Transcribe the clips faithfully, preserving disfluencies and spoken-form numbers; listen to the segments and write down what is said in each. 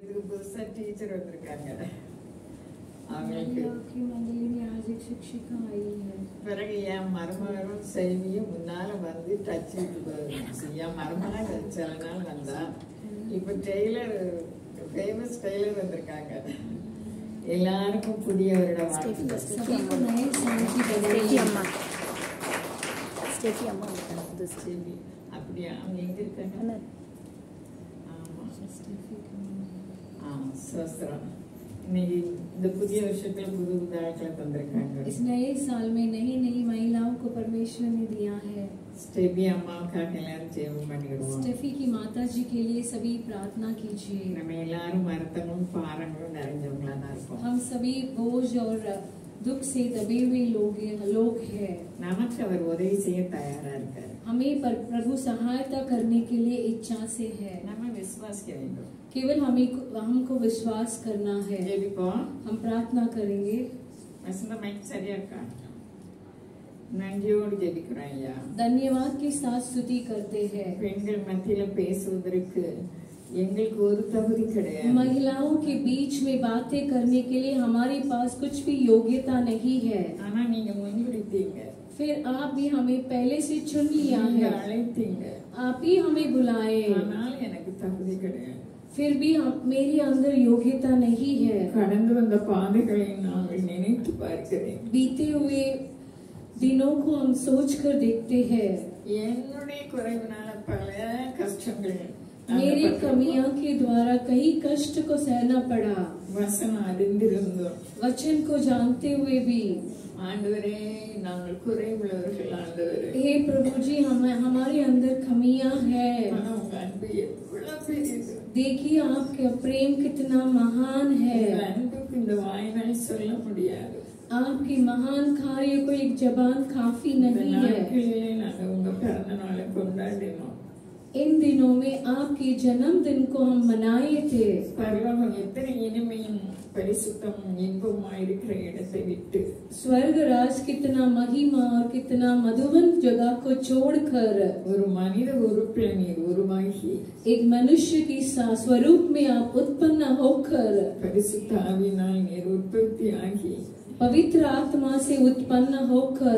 இதுக்கு புதுசா டீச்சர் வந்திருக்காங்க. मंडली में आज एक शिक्षिका आई है. பிறகு என் மருமகளும் செல்வியும் முன்னால வந்து டச் விட்டு என் மருமக சில நாள் வந்தா. இப்ப டெய்லர் ஃபேமஸ் டெய்லர் வந்திருக்காங்க. எல்லாருக்கும் புதியவரோட அப்படியா அவங்க எங்க இருக்காங்க? ஆமா சஸ்திரம் இன்னைக்கு இந்த புதிய விஷயத்துல புது புது ஆட்களை தந்திருக்காங்க. इस नए साल में नई नई महिलाओं को परमेश्वर ने दिया है. स्टेफी अम्माவுக்காக எல்லாரும் ஜெபம் பண்ணிடுவோம். स्टेफी की माता जी के लिए सभी प्रार्थना कीजिए. நம்ம எல்லாரும் வருத்தமும் பாரங்களும் நிறைஞ்சவங்களா தான் இருப்போம். हम सभी बोझ और दुख से दबे हुए लोग लोग हैं. நமக்கு அவர் உதவி செய்ய தயாரா இருக்கார். हमें पर प्रभु सहायता करने के लिए इच्छा से है. நம்ம விசுவாசிக்க வேண்டும். केवल हमें हमको विश्वास करना है. हम प्रार्थना करेंगे. धन्यवाद के साथ स्तुति करते हैं. महिलाओं के बीच में बातें करने के लिए हमारे पास कुछ भी योग्यता नहीं है. फिर आप भी हमें पहले से चुन लिया है. आप ही हमें बुलाए. फिर भी हम, मेरी अंदर योग्यता नहीं है. बीते हुए दिनों को हम सोच कर देखते हैं. मेरी कमियों के द्वारा कई कष्ट को सहना पड़ा. वचन को जानते हुए भी हे प्रभु जी हम हमारे अंदर कमियां हैं. देखिए आपका प्रेम कितना महान है. आपके महान कार्य को एक जबान काफी नहीं है. इन दिनों में आपके जन्मदिन को हम मनाए थे. स्वर्ग राज कितना महिमा और कितना मधुबन जगह को छोड़कर एक मनुष्य की स्वरूप में आप उत्पन्न होकर पवित्र आत्मा से उत्पन्न होकर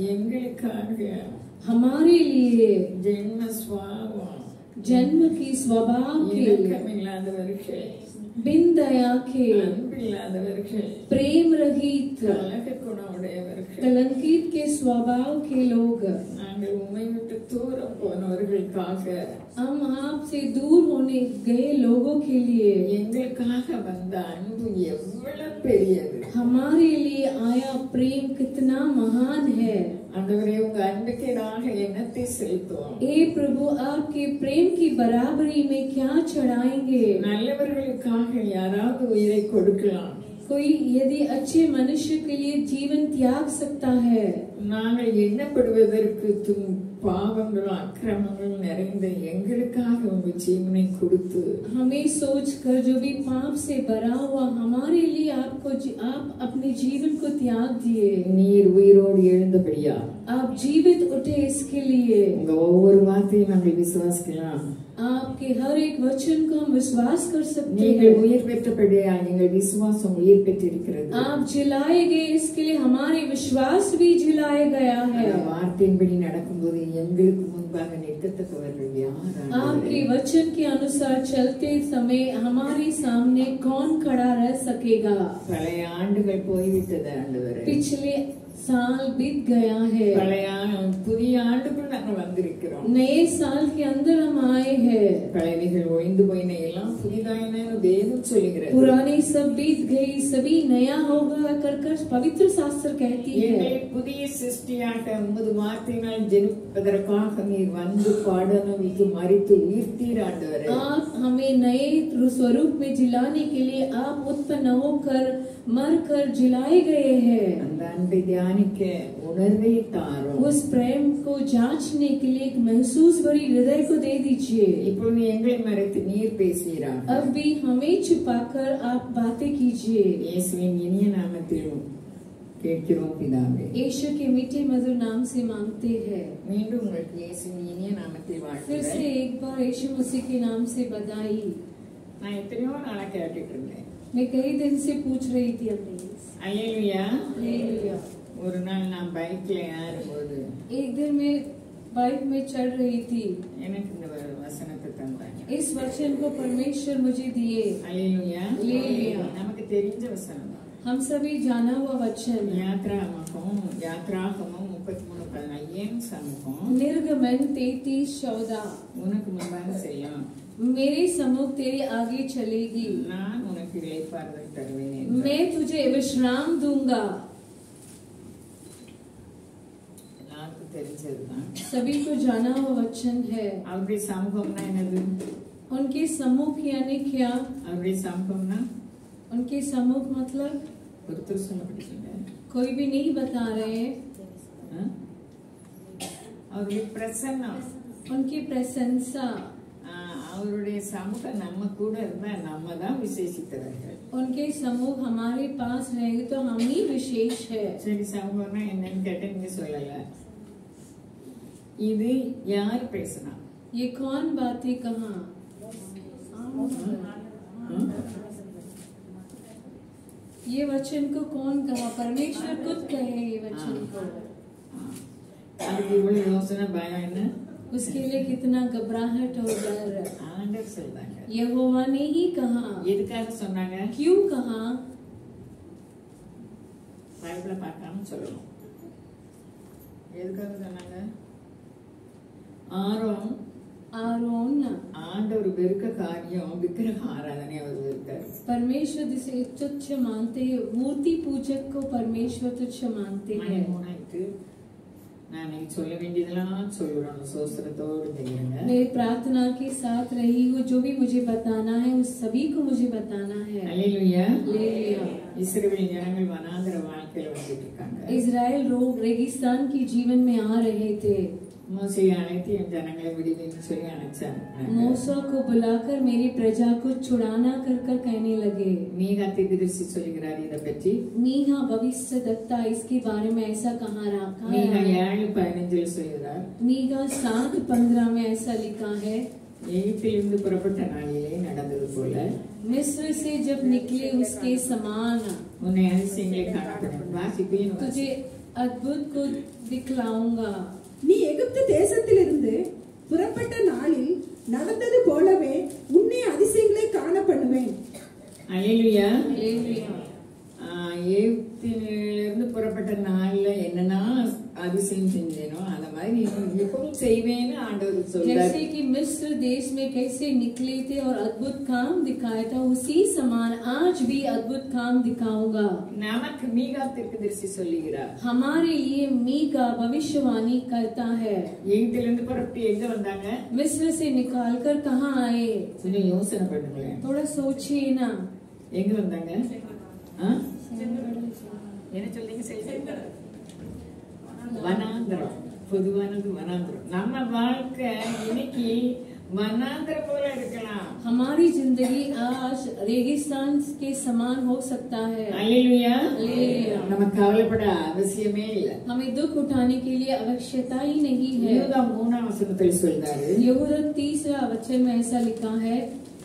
हमारे लिए जन्म स्वभाव जन्म की स्वभाव के बिन दया के प्रेम रहित कलंकित के स्वभाव के लोग हम आपसे दूर होने गए लोगों के लिए हमारे लिए आया प्रेम कितना महान है. हे प्रभु आपके प्रेम की बराबरी में क्या चढ़ाएंगे? कोई यदि अच्छे मनुष्य के लिए जीवन त्याग सकता है. हमें सोच कर जो भी पाप से भरा हुआ हमारे लिए आपको आप अपने जीवन को त्याग दिए. आप जीवित उठे इसके लिए आपके हर एक वचन को हम विश्वास कर सकते हैं. आप जिलाए गए इसके लिए हमारे विश्वास भी जिलाया गया है. आपके वचन के अनुसार चलते समय हमारे सामने कौन खड़ा रह सकेगा? पिछले साल बीत गया है. नए साल के अंदर हम आए हैं. पुराने सब बीत गई सभी नया होगा कर कर पवित्र शास्त्र कहती है. आप हमें नए स्वरूप में जिलाने के लिए आप उत्पन्न होकर मर कर जिलाए गए हैं. उस प्रेम को जांचने के लिए एक महसूस भरी हृदय को दे दीजिए. अब भी हमें छुपाकर आप बातें कीजिए. यीशु के मीठे मधुर नाम से मांगते हैं. फिर से एक बार यीशु मसीह के नाम से बधाई. நான் எத்தனையோ நாளா கேட்டுட்டு இருந்தேன். मैं कई दिन से पूछ रही थी अपने அல்லேலூயா. हालेलुया। ஒரு நாள் நான் பைக்ல ஏறும்போது एक दिन मैं बाइक में चढ़ रही थी, எனக்கு இந்த வசனத்தை தந்தாங்க. इस वचन को परमेश्वर मुझे दिए। அல்லேலூயா. அல்லேலூயா। நமக்கு தெரிஞ்ச வசனம் தான். हम सभी जाना हुआ वचन யாத்ராகமம் யாத்ராகமம் முப்பத்தி மூணு பதினாலு என் சமூகம் निर्गमन तैतीस चौदह உனக்கு முன்பாக செய்யும், मेरे सम्मुख तेरे आगे चलेगी, நான் உனக்கு இளைப்பாறுதல் தருவேன். मैं तुझे विश्राम दूंगा। எல்லாருக்கும் தெரிஞ்சதுதான். सभी को जाना हुआ वचन है। அவருடைய சமூகம்னா என்னது? उनके सम्मुख यानी क्या? அவருடைய சமூகம்னா उनके सम्मुख मतलब ஒருத்தர் சொல்லப்பட்டிருக்கீங்க. कोई भी नहीं बता रहे हैं। அவருடைய பிரசன்னம், उनकी प्रशंसा, அவருடைய சமூகம் நம்ம கூட இருந்தா நம்ம தான் விசேஷித்தவர்கள். उनके समूह हमारे पास रहेंगे तो हम ही विशेष है। சரி, சமூகம்னா என்னன்னு கேட்ட நீங்க சொல்லல. இது யார் பேசினா? ये कौन बातें कहा? ये वचन को कौन कहा? परमेश्वर खुद कहे ये वचन को। அதுக்கு இவ்வளவு யோசனை பயம் என்ன? उसके लिए कितना घबराहट और डर। ஆண்டவர் சொல்றாங்க. यहोवा ने ही कहा। எதுக்காக சொன்னாங்க? क्यों कहा? பைபிளை பார்க்காம சொல்லணும். எதுக்காக சொன்னாங்க? ஆரோன் आरोन ஆண்டவர் வெறுக்க காரியம் விக்கிரக ஆராதனை அவர் வெறுத்தார். परमेश्वर जिसे तुच्छ मानते हैं, मूर्ति पूजक को परमेश्वर तुच्छ मानते हैं। நான் நீங்க சொல்ல வேண்டியதெல்லாம் சொல்லுறேன், சோஸ்திரத்தோடு செய்யுங்க. मैं प्रार्थना के साथ रही हूँ, जो भी मुझे बताना है उस सभी को मुझे बताना है। அல்லேலூயா. हालेलुया। இஸ்ரவேல் ஜனங்கள் வனாந்தர வாழ்க்கையில வந்துட்டு இருக்காங்க. इजराइल लोग रेगिस्तान के जीवन में आ रहे थे। மோசேயை அழைத்து என் ஜனங்களை விடுவின்னு சொல்லி அழைச்சாங்க. मूसा को बुलाकर मेरी प्रजा को छुड़ाना कर कर कहने लगे। மீகா தீர்க்கதரிசி சொல்கிறார் இத பற்றி. मीका भविष्यद्वक्ता इसके बारे में ऐसा कहा रहा மீகா है। ஏழு பதினஞ்சுல சொல்கிறார். मीका सात पंद्रह में ऐसा लिखा है, எகிப்திலிருந்து புறப்பட்ட நாளிலே நடந்தது போல मिस्र से जब निकले उसके समान உன்னை அதிசயங்களை காணப்படும். வாசிப்பேன். तुझे अद्भुत को दिखलाऊंगा। நீ எகிப்து தேசத்திலிருந்து புறப்பட்ட நாளில் நடந்தது போலவே உன்னை அதிசயங்களை காண பண்ணுவேன். அல்லேலூயா. हालेलुया। எகிப்திலிருந்து புறப்பட்ட நாள்ல என்னன்னா அதிசயம் செஞ்சேனோ அந்த மாதிரி இப்பவும் செய்வேன்னு ஆண்டவர் சொல்றார். जैसे कि मिस्र देश में कैसे निकले थे और अद्भुत काम दिखाया था, उसी समान आज भी अद्भुत काम दिखाऊंगा। நமக்கு மீகா தீர்க்கதரிசி சொல்லுகிறார். हमारे लिए मीका भविष्यवाणी करता है। எகிப்திலிருந்து புறப்பட்டு எங்க வந்தாங்க? मिस्र से निकालकर कहाँ आए? கொஞ்சம் யோசனை பண்ணுங்களேன். थोड़ा सोचिए ना। எங்க வந்தாங்க? என்ன சொல்றீங்க? வனாந்திரம். பொதுவானது வனாந்திரம். நம்ம வாழ்க்கை இன்னைக்கு वनांतर बोला இருக்கலாம். हमारी जिंदगी आज रेगिस्तान के समान हो सकता है. हालेलुया. हालेलुया. நமக்கு கவலைப்பட அவசியமே இல்லை. हमें दुख उठाने के लिए आवश्यकता ही नहीं है. யூதா மூணாம் வசனத்தில் சொல்றாரு. யூதா तीसरा वचन में ऐसा लिखा है,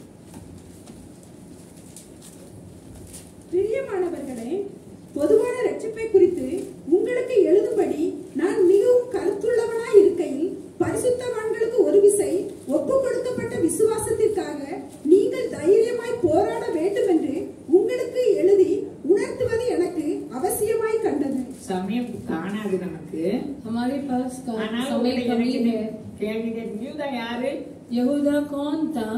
பிரியமானவர்களே, பொதுவான ரட்சிப்பை குறித்து உங்களுக்கு எழுதும்படி நான் மிகவும் கருத்துள்ளவனாய் இருக்கையில் பரிசுத்தவான்களுக்கு ஒரு விசை ஒப்பு கொடுக்கப்பட்ட விசுவாசத்திற்காக நீங்கள் தைரியமாய் போராட வேண்டும் என்று உங்களுக்கு எழுதி உணர்த்துவது எனக்கு அவசியமாய் கண்டது. சமயம் காணாது நமக்கு. हमारे पास समय कमी है. கேள்வி கேட்க யூதா யாரு? यहूदा कौन था?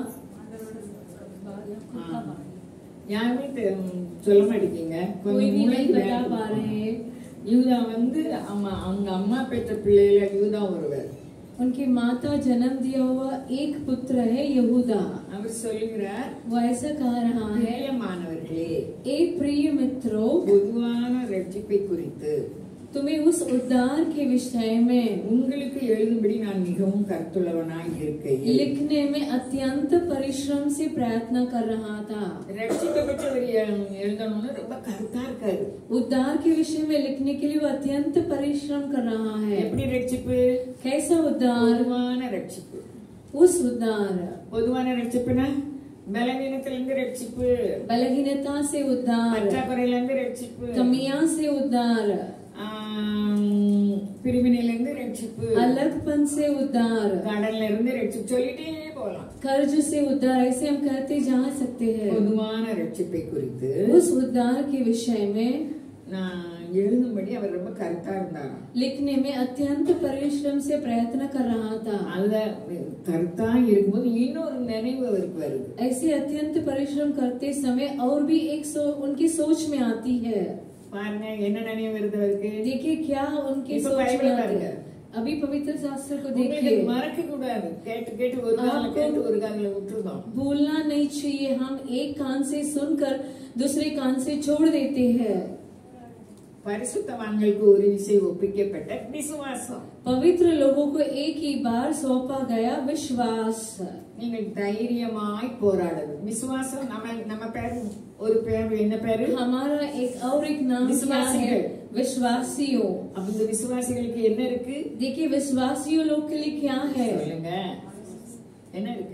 யாருமே சொல்ல மாட்டேங்க. कोई भी नहीं बता पा रहे. யூதா வந்து அம்மா அவங்க அம்மா பெற்ற பிள்ளையில யூதா ஒருவர். उनकी माता जन्म दिया हुआ एक पुत्र है यहूदा. அவர் சொல்லுகிறார், वो ऐसा कह रहा है, பிரியமானவர்களே, एक प्रिय मित्रों, பொதுவான ரட்சிப்பை குறித்து तुम्हें उस उद्धार के विषय में உங்களுக்கு எழுதும்படி நான் மிகவும் கருத்துள்ளவனாய் இருக்கையில் लिखने में अत्यंत परिश्रम से प्रार्थना कर रहा था. ரட்சிப்பை பற்றி அவர் எழுதணும்னு ரொம்ப கருத்தா இருக்காரு. उद्धार के विषय में लिखने के लिए वो अत्यंत परिश्रम कर रहा है. எப்படி ரட்சிப்பு? कैसा उद्धार? பொதுவான ரட்சிப்பு. उस उद्धार. பொதுவான ரட்சிப்புனா பலவீனத்திலிருந்து ரட்சிப்பு, बलहीनता से उद्धार, பற்றாக்குறையிலிருந்து ரட்சிப்பு, कमियां से उद्धार, ஆம், பிரிவினையிலிருந்து ரட்சிப்பு, अलगपन से उद्धार, கடல்ல இருந்து ரட்சிப்பு சொல்லிட்டே போலாம். कर्ज से उद्धार, ऐसे हम कहते जा सकते हैं। பொதுவான ரட்சிப்பை குறித்து उस उद्धार के विषय में நான் எழுதும்படி அவர் ரொம்ப கருத்தா இருந்தாராம். लिखने में अत्यंत परिश्रम से प्रयत्न कर रहा था। அதுல கருத்தா இருக்கும்போது இன்னொரு நினைவு அவருக்கு வருது. ऐसे अत्यंत परिश्रम करते समय और भी एक सो, उनकी सोच में आती है। பாருங்க என்ன நினைவு வருது அவருக்கு. देखिए क्या उनकी இப்ப सोच में பைபிளை आती பாருங்க. है। अभी पवित्र शास्त्र को உங்களுக்கு देखिए, மறக்க கூடாது. கேட்டு கேட்டு ஒரு கால आपको கேட்டு ஒரு காதுல விட்டுருந்தோம். भूलना नहीं चाहिए। हम एक कान से सुनकर दूसरे कान से छोड़ देते हैं। பரிசுத்தவான்களுக்கு ஒரு விஷயம் ஒப்பிக்கப்பட்ட விசுவாசம். पवित्र लोगों को एक ही बार सौंपा गया विश्वास। நீங்கள் தைரியமாய் போராடுறது விசுவாசம். நம்ம நம்ம பேர் ஒரு பேர் என்ன பேரு? हमारा एक और एक नाम क्या है? विश्वासियों। அப்ப இந்த விசுவாசிகளுக்கு என்ன இருக்கு? देखिए विश्वासियों लोग के लिए क्या है? சொல்லுங்க என்ன இருக்கு?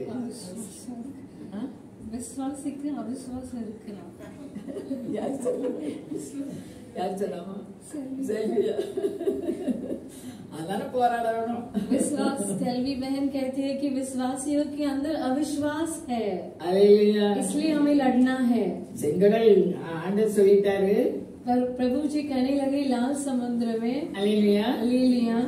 விசுவாசிக்கு அவிசுவாசம் இருக்கலாம்। யார் சொல்லுங்க? யார் சொல்லாமா? சரியா அதான போராடணும். विश्वास सेल्वी बहन कहती है कि विश्वासियों के अंदर अविश्वास है, அல்லேலூயா. इसलिए हमें लड़ना है। செங்கடல் ஆண்டவர் சொல்லிட்டாரு. पर प्रभु जी कहने लगे लाल समुद्र में, அல்லேலூயா, हालेलुया,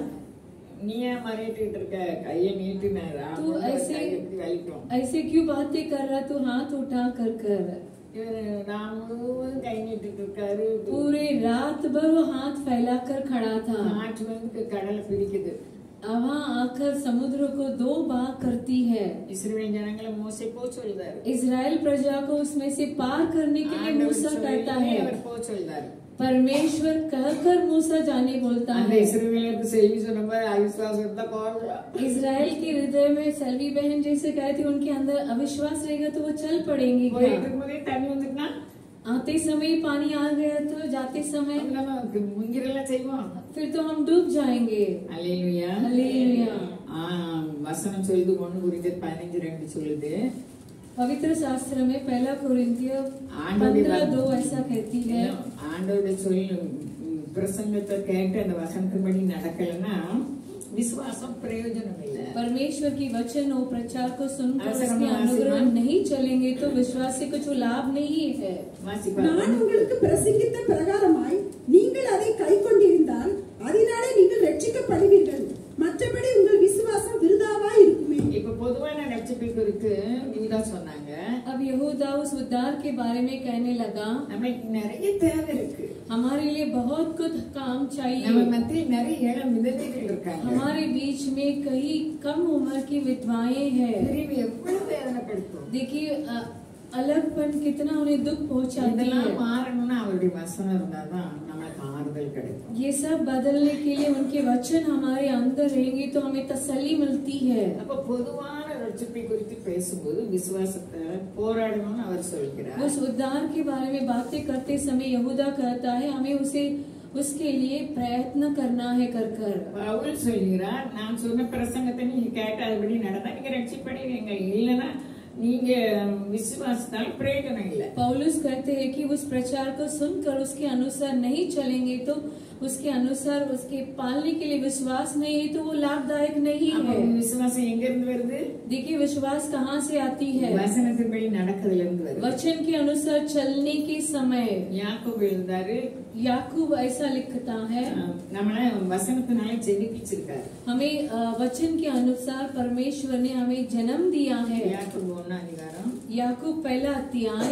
நீ ஏன் மறையிட்டு இருக்க? கையை நீட்டினாரா? तू ऐसे எப்படி வலிக்கும்? ऐसे क्यों बातें कर रहा? तू हाथ उठा कर कर। இவரு நான் முழுவதும் கை நீட்டிட்டு இருக்காரு. पूरे रात भर वो हाथ फैलाकर खड़ा था। காற்று வந்து கடலை பிடிக்குது. वहाँ आकर समुद्र को दो भाग करती है। இஸ்ரவேல் ஜனங்களை மோசே போ சொல்றாரு. इजराइल प्रजा को उसमें से पार करने के लिए मूसा कहता है। அவர் போ சொல்றாரு. परमेश्वर कहकर मूसा जाने बोलता அந்த है। இஸ்ரவேலுக்கு செய்தி சொன்னபோது அவிசுவாசத்தை போடுறா. इजराइल के हृदय में सेल्वी बहन जैसे कहती उनके अंदर अविश्वास रहेगा तो वो चल पड़ेंगे क्या? போயிட்டு இருக்கும்போதே தண்ணி வந்துட்டுனா आते समय पानी आ गया तो जाते समय நம்ம முங்கிரெல்லாம் செய்வோம். फिर तो हम डूब जाएंगे। அல்லேலூயா. हालेलुया। ஆ வசனம் சொல்லுது ஒன்று கொரிந்தியர் பதினைந்து ரெண்டு சொல்லுது. पवित्र शास्त्र में पहला कोरिन्थियो पंद्रह दो ऐसा कहती है। ஆண்டவருடைய சொல் பிரசங்கத்தை கேட்டு அந்த வசனத்தின்படி நடக்கலன்னா விசுவாசம் பிரயோஜனம் இல்லை. परमेश्वर की वचन और प्रचार को सुनकर ऐसा उसके हम अनुग्रह आशीर्वाद- नहीं चलेंगे तो विश्वास से कुछ लाभ नहीं है। வாசிப்பா. நான் உங்களுக்கு பிரசங்கித்த பிரகாரமாய் நீங்கள் அதை கைக்கொண்டிருந்தால் அதனாலே நீங்கள் ரட்சிக்கப்படுவீர்கள். மற்றபடி உங்கள் விசுவாசம் விருதாவா இருக்குமே. இப்ப பொதுவான ரட்சிப்பை குறித்து யூதா சொன்னாங்க. अब यहूदा उस उद्धार के बारे में कहने लगा, நமக்கு நிறைய தேவை இருக்கு. हमारे लिए बहुत कुछ काम நம்ம चाहिए। மத்தியில் நிறைய இளம் விதவைகள் இருக்காங்க. हमारे बीच में कई कम उम्र की विधवाएं हैं। பிரிவு எவ்வளவு வேதனைப்படுத்தும். देखिए अ- अलगपन कितना उन्हें दुख पहुंचाती இதெல்லாம் है। மாறணும்னா அவருடைய வசனம் இருந்தாதான் நமக்கு ஆறுதல் கிடைக்கும். ये सब बदलने के लिए उनके वचन हमारे अंदर रहेंगे तो हमें तसल्ली मिलती है। அப்ப பொதுவான ரட்சிப்பை குறித்து பேசும்போது விசுவாசத்தை போராடணும்னு அவர் சொல்கிறார். उस उद्धार के बारे में बातें करते समय यहूदा कहता है हमें उसे उसके लिए प्रयत्न करना है कर कर। பவுல் சொல்கிறார், நான் சொன்ன பிரசங்கத்தை நீங்க கேட்டு அதுபடி நடந்தா நீங்க ரட்சிப்படுவீங்க, இல்லைன்னா நீங்க विश्वासத்தால் प्रयोजन இல்லை. पौलुस कहते हैं कि उस प्रचार को सुनकर उसके अनुसार नहीं चलेंगे तो उसके अनुसार उसके पालने के लिए विश्वास नहीं है तो वो लाभदायक नहीं அப்ப है। விசுவாசம் எங்க இருந்து வருது? देखिए विश्वास कहाँ से आती है? வசனத்தின்படி நடக்கிறதுல இருந்து வருது. वचन के अनुसार चलने के समय யாக்கோபு எழுதாரு, याकूब ऐसा लिखता है, நம்மள வசனத்தினால ஜெனிப்பிச்சிருக்காரு. हमें अ, वचन के अनुसार परमेश्वर ने हमें जन्म दिया है। யாக்கோபு ஒண்ணாம் அதிகாரம் याकूब पहला अध्याय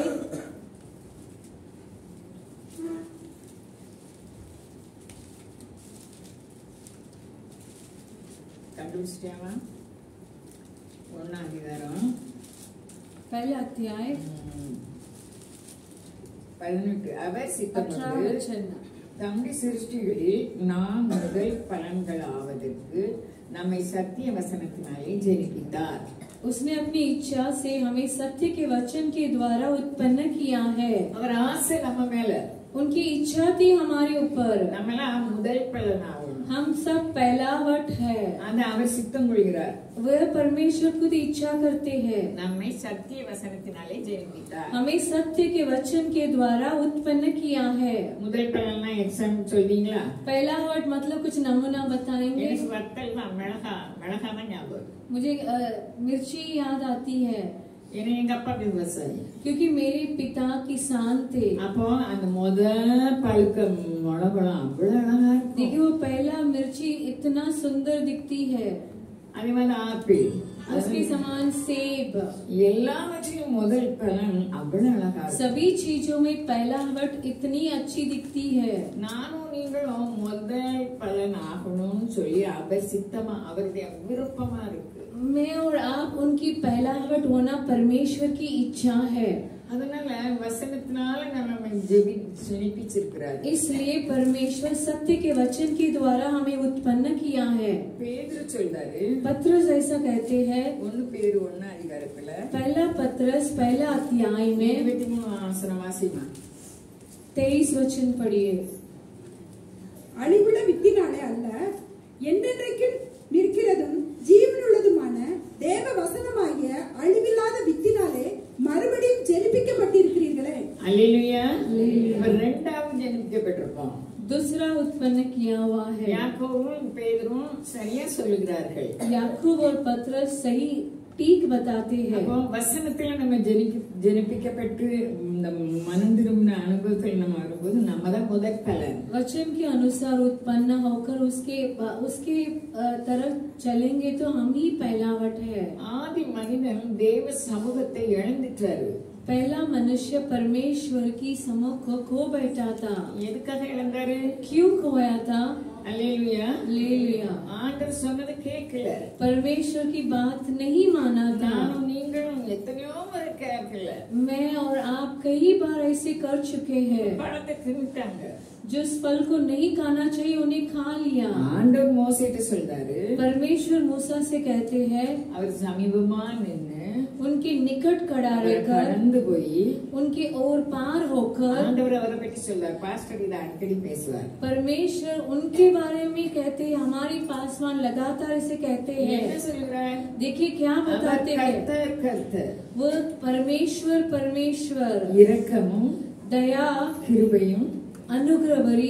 கண்டுபிடிச்சிட்டாமா? ஒண்ணாம் அதிகாரம் पहला अध्याय ம், பதினெட்டு. அவர் अठारह சித்தமது वचन। தம்முடைய சிருஷ்டிகளில் நாம் முதல் பலன்கள் ஆவதற்கு நம்மை சத்திய வசனத்தினாலே ஜெனிப்பித்தார். उसने अपनी इच्छा से हमें सत्य के वचन के द्वारा उत्पन्न किया है। அவர் ஆசை நம்ம மேல. उनकी इच्छा थी हमारे ऊपर। நம்மலாம் முதல் பலனாகும்। हम सब पहलावट है। அது அவர் சித்தம் கொள்கிறார்। वह परमेश्वर खुद इच्छा करते हैं। நம்மை சத்திய வசனத்தினாலே ஜெனிப்பித்தார்। हमें सत्य के वचन के द्वारा उत्पन्न किया है। முதல் பலனா எக்ஸாம் சொல்வீங்களா? पहलावट मतलब कुछ नमूना बताएंगे? எனக்கு வத்தல் தான் மிளகா மிளகா தான் ஞாபகம்। मुझे अ, मिर्ची याद आती है ஏன்னா எங்க அப்பா விவசாயி। क्योंकि मेरे पिता किसान थे। அப்போ அந்த முத பழுக்க மிளகாலாம் அவ்வளவு அழகா இருக்கும்। देखिए वो पहला मिर्ची इतना सुंदर दिखती है। அதே மாதிரி ஆப்பிள், उसके समान सेब, எல்லாவற்றிலும் முதல் பலன் அவ்வளவு அழகா இருக்கும்। सभी चीजों में पहलावट इतनी अच्छी दिखती है। நானும் நீங்களும் முதல் பலன் ஆகணும்னு சொல்லி அவர் சித்தமா அவருடைய விருப்பமா இருக்கு। मैं और आप उनकी पहलावट होना परमेश्वर की इच्छा है। அதனால வசனத்தினால நம்ம ஜெபி ஜெனிப்பிச்சிருக்கிறார்। इसलिए परमेश्वर सत्य के वचन के द्वारा हमें उत्पन्न किया है। பேதுரு சொல்றாரு, पत्रस ऐसा कहते हैं, ஒன்னு பேரு ஒன்னு அதிகாரத்துல पहला पत्रस पहला अध्याय में இருபத்தி மூணு வசனம் வாசிமா। तेईस वचन पढ़िए। அழிவுள்ள வித்தினாலே அல்ல, என்றென்றைக்கும் நிற்கிறதும் ஜீவனுள்ளதுமான தேவ வசனமாகிய அழிவில்லாத வித்தினாலே மறுபடியும் ஜெனிப்பிக்கப்பட்டிருக்கிறீர்களே। அல்லேலூயா। இப்ப ரெண்டாவது ஜெனிப்பிக்கப்பட்டிருக்கோம்। दूसरा उत्पन्न किया हुआ है। யாக்கோபும் பேதுரும் சரியா சொல்லுகிறார்கள்। याकूब और पत्रस सही ठीक बताते हैं। அப்போ வசனத்துல நம்ம ஜெனிப்பி ஜெனிப்பிக்கப்பட்டு இந்த மனம் திரும்பின அனுபவத்தில் நம்ம வரும்போது நம்ம தான் முதல் பலன்। वचन के अनुसार उत्पन्न होकर उसके उसके तरफ चलेंगे तो हम ही पहलावट है। ஆதி மனிதன் தேவ சமூகத்தை இழந்துட்டாரு। पहला मनुष्य परमेश्वर की समूह को खो बैठा था। எதுக்காக இழந்தாரு? क्यों खोया था? அல்லேலூயா। ले लिया। ஆண்டவர் சொன்னதை கேட்கல। परमेश्वर की बात नहीं माना था। நானும் நீங்களும் எத்தனையோ முறை கேட்கல। मैं और आप कई बार ऐसे कर चुके हैं। பழத்தை தின்னுட்டாங்க। जो इस फल को नहीं खाना चाहिए उन्हें खा लिया। ஆண்டவர் மோசேட்ட சொல்றாரு, परमेश्वर मूसा से कहते हैं, அவர் சமீபமா நின்னு उनके निकट खड़ा रहकर கடந்து போய் उनके ओर पार होकर ஆண்டவர் அவரை பற்றி சொல்றார்। பாஸ்டர் இதை அடிக்கடி பேசுவார்। परमेश्वर उनके बारे में कहते हैं, हमारी पासवान लगातार इसे कहते हैं। என்ன சொல்றார்? देखिए क्या बताते हैं, கர்த்தர் கர்த்தர் वो परमेश्वर परमेश्वर இரக்கமும் दया கிருபையும் अनुग्रह भरी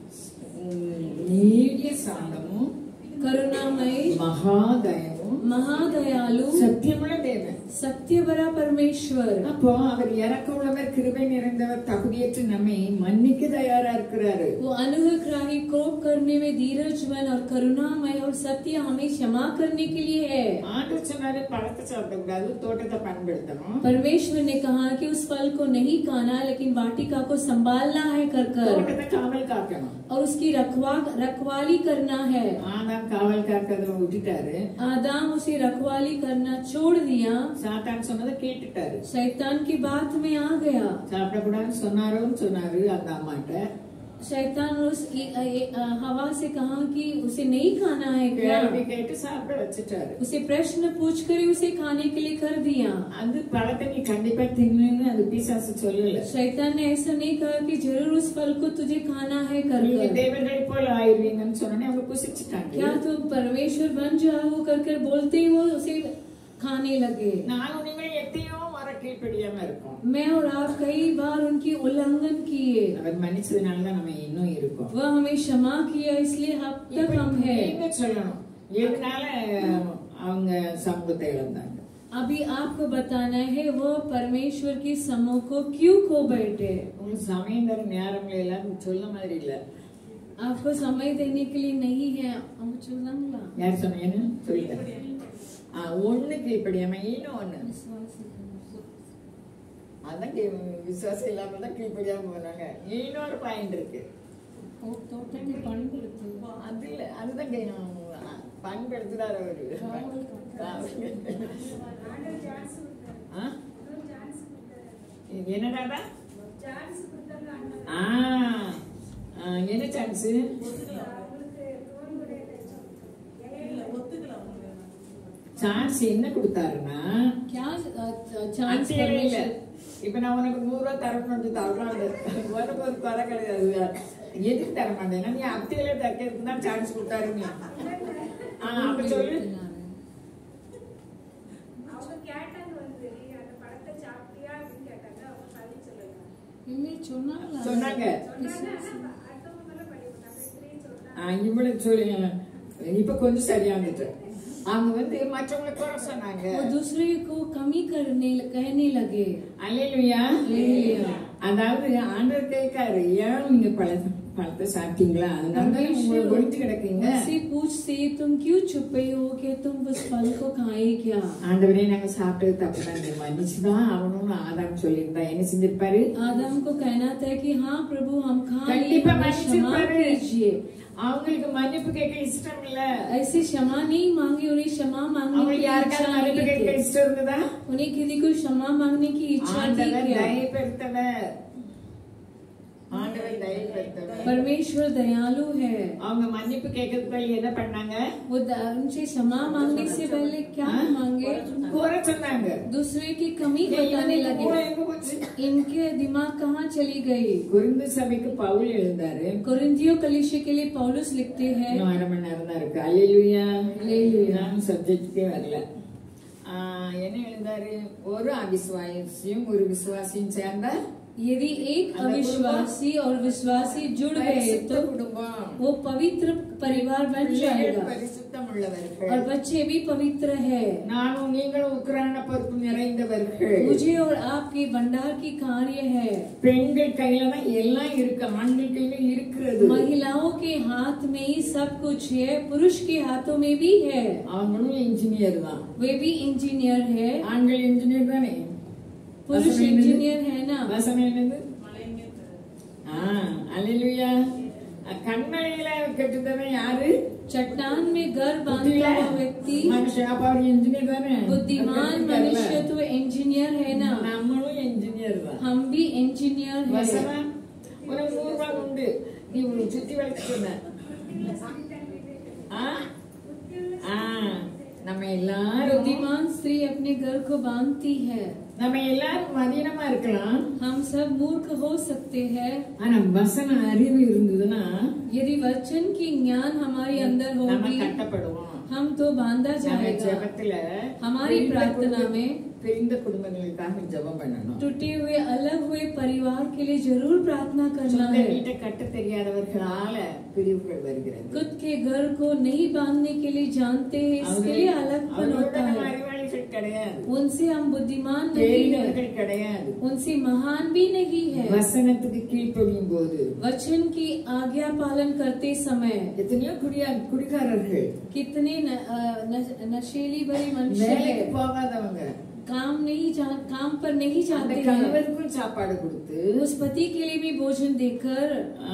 நீடிய சாந்தமும் करुणामय மகாதயமும் महादयालु சத்தியமுள்ள தேவன்। सत्यवरा परमेश्वर। அப்போ அவர் இரக்கமுள்ளவர், கிருபை நிறைந்தவர், தகுதியற்ற நம்மை மன்னிக்க தயாரா இருக்கிறாரு। वो अनुग्रही कोप करने में धीरजवान और करुणामय और सत्य हमें क्षमा करने के लिए है। ஆண்டவர் சொன்னாரு, பழத்தை சாப்பிடக்கூடாது, தோட்டத்தை பயன்படுத்தணும்। परमेश्वर ने कहा कि उस फल को नहीं खाना लेकिन वाटिका को संभालना है कर कर தோட்டத்தை காவல் காக்கணும்। और उसकी रखवा रखवाली करना है। ஆதாம் காவல் காக்கிறத விட்டுட்டாரு। आदम उसे रखवाली करना छोड़ दिया। சாத்தான் சொன்னதை கேட்டுட்டாரு। शैतान की बात में आ गया। சாப்பிடக்கூடாதுன்னு சொன்னாரோன்னு சொன்னாரு அந்த அம்மாட்ட। शैतान उस ए, ए, आ, हवा से कहा कि उसे नहीं खाना है क्या? கேள்வி கேட்டு சாப்பிட வச்சுட்டாரு। उसे प्रश्न पूछ कर ही उसे खाने के लिए कर दिया। அது பழத்தை நீ கண்டிப்பா தின்னுன்னு அது பிசாசு சொல்லல। शैतान ने ऐसा नहीं कहा कि जरूर उस फल को तुझे खाना है कर நீங்க कर। தேவனை போல ஆயிருவீங்கன்னு சொன்னோன்னே அவங்க புசிச்சுட்டாங்க। क्या तुम परमेश्वर बन जाओ कर कर बोलते ही वो उसे खाने लगे। நானும் நீங்கள் எத்தையோ வர கீழ்ப்படியாம இருக்கோம்। मैं और आप कई बार उनकी उल्लंघन किए। அவர் மன்னிச்சதுனாலதான் நம்ம இன்னும் இருக்கோம்। वह हमें क्षमा किया इसलिए अब तक हम है। நீங்க சொல்லணும் எதனால அவங்க சமூகத்தை இழந்தாங்க। अभी आपको बताना है वो परमेश्वर की समूह को क्यों खो बैठे। உங்களுக்கு சமயம் தர நேரம்ல எல்லாம் சொல்ல மாதிரி இல்ல। आपको समय देने के लिए नहीं है। हम चुनांगा யார் சொன்னீங்கன்னு சொல்லிட்டேன்। ஒண்ணு கீழ்ப்படியாம இன்னும் ஒண்ணு அதான் விசுவாசம் இல்லாம தான் கீழ்ப்படியாம போனாங்க। இன்னொரு பாயிண்ட் இருக்கு, அது இல்ல அதுதான் பயன்படுத்துறாரு அவரு। என்னடா என்ன சான்ஸ்? சான்ஸ் என்ன கொடுத்தாருன்னா क्या चांस परमेश्वर இப்ப நான் உனக்கு நூறு ரூபாய் தரணும் தரமாட்டேன், உனக்கு ஒரு குறை கிடையாது. எதுக்கு தர மாட்டேன்? நீ அப்தியில தைக்கிறதுக்கு தான் சான்ஸ் கொடுத்தாருங்க. ஆஹ் அப்ப சொல்லு. சொன்னாங்க இவ்வளவு சொல்லி இப்ப கொஞ்சம் சரியானது. அவங்க வந்து மற்றவங்களை குறை சொன்னாங்க. दूसरे को कमी करने कहने लगे. அல்லேலூயா. அதாவது ஆண்டவர் கேட்காரு, ஏன் நீங்க பழ பழத்தை சாப்பிட்டீங்களா? அதனால ஒழிச்சு கிடக்கீங்க. से पूछते तुम क्यों छुपे हो कि तुम उस फल को खाए क्या? ஆண்டவரே நாங்க சாப்பிட்டது தப்புதான், மன்னிச்சுதான் அவனும் ஆதாம் சொல்லியிருந்தா என்ன செஞ்சிருப்பாரு? आदम को कहना था कि हाँ प्रभु हम खा கண்டிப்பா மன்னிச்சிருப்பாரு. அவங்களுக்கு மன்னிப்பு கேட்க இஷ்டம் இல்ல. ऐसे क्षमा नहीं मांगी, उन्हें क्षमा मांगने की इच्छा मन्निப்பு கேட்க இஷ்டம் இருந்ததா? उन्हें किसी को क्षमा मांगने की इच्छा थी क्या? परमेश्वर दयालु है. அவங்க மன்னிப்பு கேட்கறதுக்கு पहले என்ன பண்ணாங்க? वो उनसे क्षमा मांगने से पहले क्या मांगे? குறை சொன்னாங்க. दूसरे की कमी बताने लगे. इनके दिमाग कहाँ चली गई? கொரிந்து சபைக்கு பவுல் எழுந்தாரு. कोरिन्थियों कलीसिया के लिए पौलुस लिखते हैं. அரை மணி நேரம் தான் இருக்கு. அல்லேலூயா. அல்லேலூயா. சப்ஜெக்ட்க்கே வரல. என்ன எழுந்தாரு? ஒரு அவிசுவாசியும் ஒரு விசுவாசியும் சேர்ந்த यदि एक अविश्वासी और विश्वासी जुड़ गए तो वो पवित्र परिवार बन जाएगा और बच्चे भी पवित्र है. मुझे और आपके भंडार की कार्य है. महिलाओं के हाथ में ही सब कुछ है, पुरुष के हाथों में भी है. इंजीनियर वे भी इंजीनियर है. इंजीनियर पुरुष इंजीनियर है ना. அல்லேலூயா. கண்மலையில கட்டுதவன் யாரு? चट्टान में घर बांधता हुआ व्यक्ति मनुष्य. அப்ப அவர் इंजीनियर தானே? बुद्धिमान मनुष्य तो इंजीनियर है ना. நம்மளும் इंजीनियर தான். हम भी इंजीनियर है. வசனா ஒரு நூறு ரூபாய் உண்டு, நீ சுத்தி வளைச்சு சொன்ன. நம்ம எல்லாரும் बुद्धिमान स्त्री अपने घर को बांधती है. நம்ம எல்லாரும் மதியனமா இருக்கலாம். हम सब मूर्ख हो सकते हैं. ஆனா வசன அறிவு இருந்ததுன்னா, यदि वचन की ज्ञान हमारे अंदर होगी, கட்டப்படுவோம். हम तो बांधा जाएगा. ஜெபத்துல हमारी प्रार्थना में பிரிந்த குடும்பங்களுக்காக ஜெபம் பண்ணணும். टूटे हुए अलग हुए परिवार के लिए जरूर प्रार्थना करना है. வீட்டை கட்ட தெரியாதவர்களால பிரிவுகள் வருகிறது. खुद के घर को नहीं बांधने के लिए जानते हैं, इसके लिए अलगपन होता है. அறிவாளிகள் கிடையாது. उनसे हम बुद्धिमान नहीं है, கிடையாது. उनसे महान भी नहीं है. வசனத்துக்கு கீழ்ப்படியும் போது, वचन की आज्ञा पालन करते समय எத்தனையோ குடியா குடிகாரர்கள், कितने न, न, नशेली भरी मनुष्य है, போகாதவங்க, काम नहीं जा, काम पर नहीं जाते हैं. கணவருக்கும் சாப்பாடு கொடுத்து, उस पति के लिए भी भोजन देकर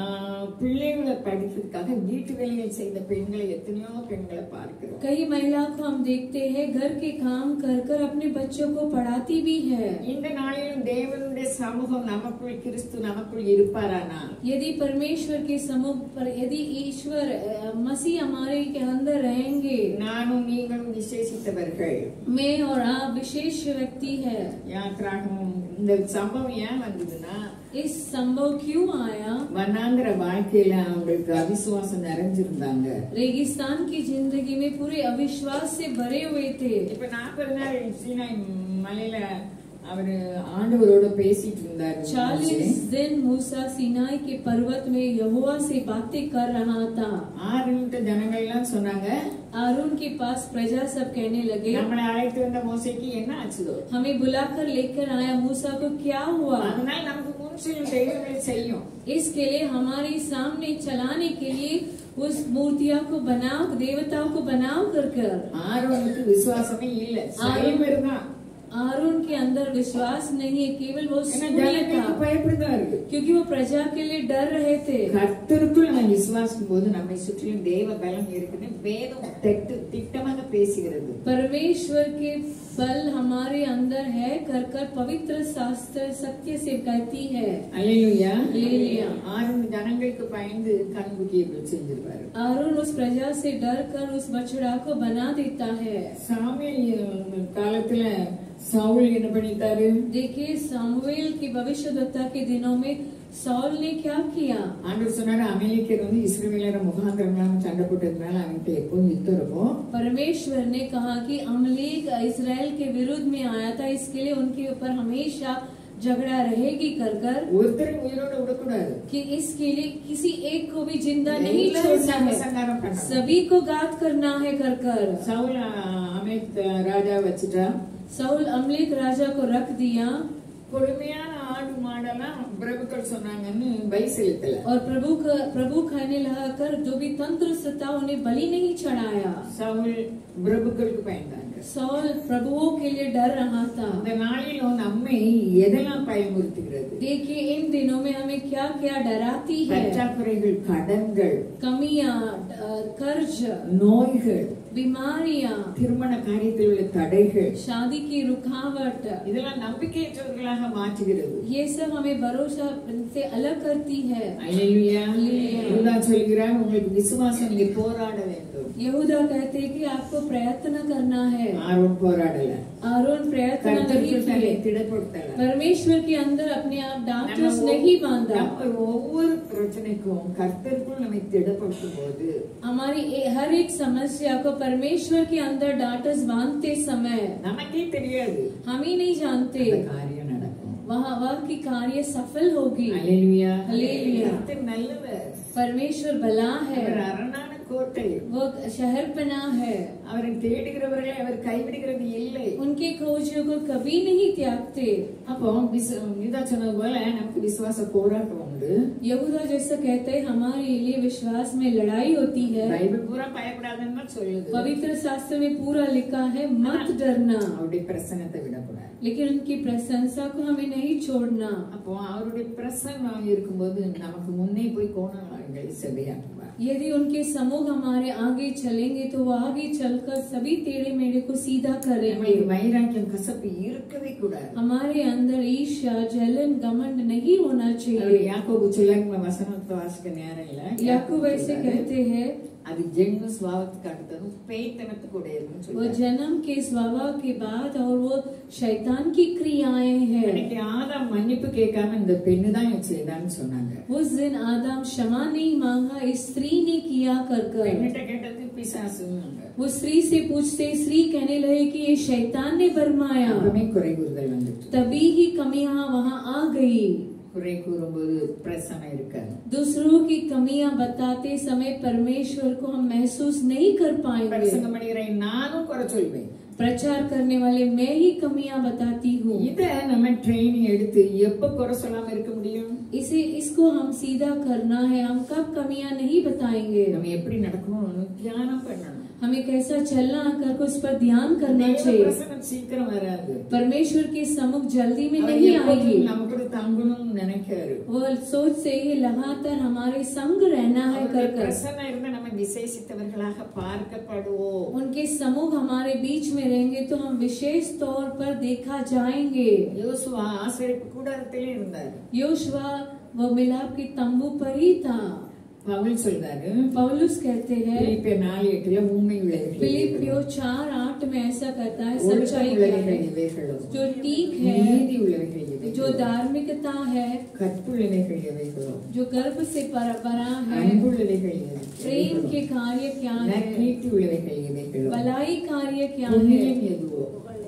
பிள்ளைகளை படிக்கிறதுக்காக வீட்டு வேலைகள் செய்த பெண்களை எத்தனையோ பெண்களை பார்க்கிறோம். कई महिला को हम देखते हैं घर के काम कर कर अपने बच्चों को पढ़ाती भी है. இந்த நாளிலும் தேவனுடைய சமூகம் நமக்குள், கிறிஸ்து நமக்குள் இருப்பாரானா, यदि परमेश्वर के समूह पर यदि ईश्वर मसीह हमारे के अंदर रहेंगे, நானும் நீங்களும் விசேஷித்தவர்கள், मैं और आप विशेष व्यक्ति है. யாத்ராகமம் இந்த சம்பவம் ஏன் வந்ததுன்னா, इस संभव क्यों आया? வனாந்திர வாழ்க்கையில அவங்களுக்கு அவிசுவாசம் நிறைஞ்சிருந்தாங்க. रेगिस्तान की जिंदगी में पूरे अविश्वास से भरे हुए थे. இப்ப நாற்பது நாள் சீனாய் மலையில அவரு ஆண்டவரோட பேசிட்டு இருந்தாரு. चालीस दिन मूसा सीनाई के पर्वत में यहोवा से बातें कर रहा था. ஆறுட்ட ஜனங்கள் எல்லாம் சொன்னாங்க, आरून के पास प्रजा सब कहने लगे, நம்மளை அழைத்து வந்த மோசேக்கு என்ன ஆச்சுதோ, हमें बुलाकर लेकर आया मूसा को क्या हुआ? அதனால நமக்கு முன் செய்யும் தெய்வங்களை செய்யும். इसके लिए हमारे सामने चलाने के लिए उस मूर्तियों को बनाओ, देवताओं को बनाओ कर कर. ஆரோனுக்கு விசுவாசமே இல்ல, சாயமர் தான். आरून के अंदर विश्वास नहीं है, केवल वो सूर्य था, क्योंकि वो प्रजा के लिए डर रहे थे. கர்த்தருக்குள் நம்ம விசுவாசிக்கும் போது நம்மை சுற்றிலும் தேவ பலம் இருக்குன்னு வேதம் திட்டமாக பேசுகிறது. परमेश्वर के बल हमारे अंदर है कर कर पवित्र शास्त्र सत्य से कहती है. அல்லேலூயா. அல்லேலூயா. ஆரோன் ஜனங்களுக்கு பயந்து கண்குட்டியை செஞ்சிருப்பாரு. आरून उस प्रजा से डर कर उस बछड़ा को बना देता है. சாமுவேல் காலத்துல சவுல் என்ன பண்ணிட்டாரு? देखिए सामुएल की भविष्यद्वक्ता के दिनों में सौल ने क्या किया? ஆண்டவர் சொன்னாரு, அமலேக்கியர் வந்து இஸ்ரவேலரை முகாந்திரங்களாம் சண்டை போட்டதுனால அவன்கிட்ட எப்பவும் யுத்தம் இருக்கும். परमेश्वर ने कहा कि अमलेक इस्राएल के विरुद्ध में आया था, इसके लिए उनके ऊपर हमेशा झगड़ा रहेगी कर कर ஒருத்தரை உயிரோட விடக்கூடாது. कि इसके लिए किसी एक को भी जिंदा नहीं छोड़ना है, सभी को घात करना है कर कर சவுல் அமலேக் ராஜா வச்சுட்டா. सौल अमलेक राजा को रख दिया கொடுமையான ஆடு மாடெல்லாம் பிரபுக்கள் சொன்னாங்கன்னு பலி செலுத்தல. और प्रभु का प्रभु खाने लगा कर जो भी तंदुरुस्त था उन्हें बलि नहीं चढ़ाया. சவுல் பிரபுக்களுக்கு பயந்தாங்க. सौल प्रभुओं के लिए डर रहा था. இந்த நாளிலும் நம்மை எதெல்லாம் பயமுறுத்துகிறது? देखिए इन दिनों में हमें क्या क्या डराती है? பற்றாக்குறைகள், கடன்கள், कमियां, कर्ज, நோய்கள், बीमारियां, திருமண காரியத்தில் உள்ள தடைகள், शादी की रुकावट, இதெல்லாம் நம்பிக்கையற்றவர்களாக மாற்றுகிறது. ये सब हमें भरोसा से अलग करती है. அல்லேலூயா. யூதா சொல்கிறார், உங்களுக்கு விசுவாசம், நீங்க போராட வேண்டும். यहूदा कहते हैं कि आपको प्रयत्न करना है. ஆரோன் போராடல. आरोन प्रयत्न नहीं किए. திடப்படுத்தல. परमेश्वर के अंदर अपने आप डांटस नहीं बांधा. ஒவ்வொரு பிரச்சனைக்கும் கர்த்தருக்குள் நம்மை திடப்படுத்தும் போது हमारी हर एक समस्या को परमेश्वर के अंदर डांटस बांधते समय நமக்கே தெரியாது, हम ही नहीं जानते, காரியம் நடக்கும். वहाँ वह की कार्य सफल होगी. அல்லேலூயா. அல்லேலூயா. கர்த்தர் நல்லவர். परमेश्वर भला है, அவர் அரணான கோட்டை, वो शहर पना है. அவரை தேடுகிறவர்களை அவர் கைவிடுகிறது இல்லை. उनके खोजियों को कभी नहीं त्यागते. அப்போ யூதா சொன்னது போல நமக்கு விசுவாச போராட்டம் உண்டு. यहूदा जैसा कहते हैं हमारे लिए विश्वास में लड़ाई होती है. பைபிள் பூரா பயப்படாதன்னு சொல்லுது. पवित्र शास्त्र में पूरा लिखा है मत डरना. அவருடைய பிரசன்னத்தை விடக்கூடாது. लेकिन उनकी प्रशंसा को हमें नहीं छोड़ना. அப்போ அவருடைய பிரசன்னம் இருக்கும்போது நமக்கு முன்னே போய் கோணங்களை செவ்வையாக்குவார். यदि उनके समूह हमारे आगे चलेंगे तो वो आगे चलकर सभी टेढ़े मेढ़े को सीधा करेंगे. வைராக்கியம், கசப்பு இருக்கவே கூடாது. हमारे अंदर ईर्ष्या, जलन, घमंड नहीं होना चाहिए. யாக்கோபு சொல்லுங்க, வசனத்தை வாசிக்க நேரம் இல்ல. याकूब ऐसे कहते हैं, அது ஜென்ம சுபாவத்துக்கு அடுத்ததும் பேய்த்தனத்துக்கு உடையதுன்னு वो சொல்றாரு. जन्म के स्वभाव के बाद और वो शैतान की क्रियाएं हैं. இன்னைக்கு ஆதாம் மன்னிப்பு கேட்காம இந்த பெண்ணு தான் செய்தான்னு சொன்னாங்க. उस दिन आदम क्षमा नहीं मांगा, इस स्त्री ने किया कर कर. பெண்ணிட்ட கேட்டது பிசாசுன்னாங்க. वो स्त्री से पूछते स्त्री कहने लगे कि ये शैतान ने बरमाया. அப்பவே குறை கூறுதல் வந்துட்டு. तभी ही कमियां वहाँ आ गई. குறை கூறும்போது பிரசன்னம் இருக்காது. दूसरों की कमियां बताते समय परमेश्वर को हम महसूस नहीं कर पाएंगे. பிரசங்கம் பண்ணுகிற நானும் குறை சொல்வேன். प्रचार करने वाले मैं ही कमियां बताती हूँ. இத நம்ம ட்ரைனிங் எடுத்து எப்ப குறை சொல்லாம இருக்க முடியும்? इसे इसको हम सीधा करना है. हम कब कमियां नहीं बताएंगे. நம்ம எப்படி நடக்கணும்னு தியானம் பண்ணணும். हमें कैसा चलना कर को उस पर ध्यान करना चाहिए. பிரசன்னம் சீக்கிரம் வராது. परमेश्वर के सम्मुख जल्दी में नहीं आएगी. நம்ம கூட தங்கணும்னு நினைக்காரு. वो सोच से ही लगातार हमारे संग रहना है कर कर. பிரசன்னம் இருந்தா நம்ம விசேஷித்தவர்களாக பார்க்கப்படுவோம். उनके समूह हमारे बीच में रहेंगे तो हम विशेष तौर पर देखा जाएंगे. யோசுவா ஆசரிப்பு கூடாரத்திலே இருந்தார். योशुआ वो मिलाप के तंबू पर ही था. பவுல் சொல்றாரு, पौलुस कहते हैं பிலிப்பியர் நாலு எட்டுல உண்மை உள்ளவைகள், फिलिपियों चार आठ में ऐसा कहता है ஒழுக்கம் सच्चाई क्या உள்ளவைகள் है, எவைகளோ, जो ठीक है, நீதி உள்ளவைகள் எவைகளோ, जो धार्मिकता है, கற்புள்ளவைகள் எவைகளோ, जो गर्भ से पर- बरा है, அன்புள்ளவைகள் प्रेम எவைகளோ, के कार्य क्या है, நற்கீர்த்தி உள்ளவைகள் எவைகளோ, भलाई कार्य क्या புண்ணியம் है, எதுவோ,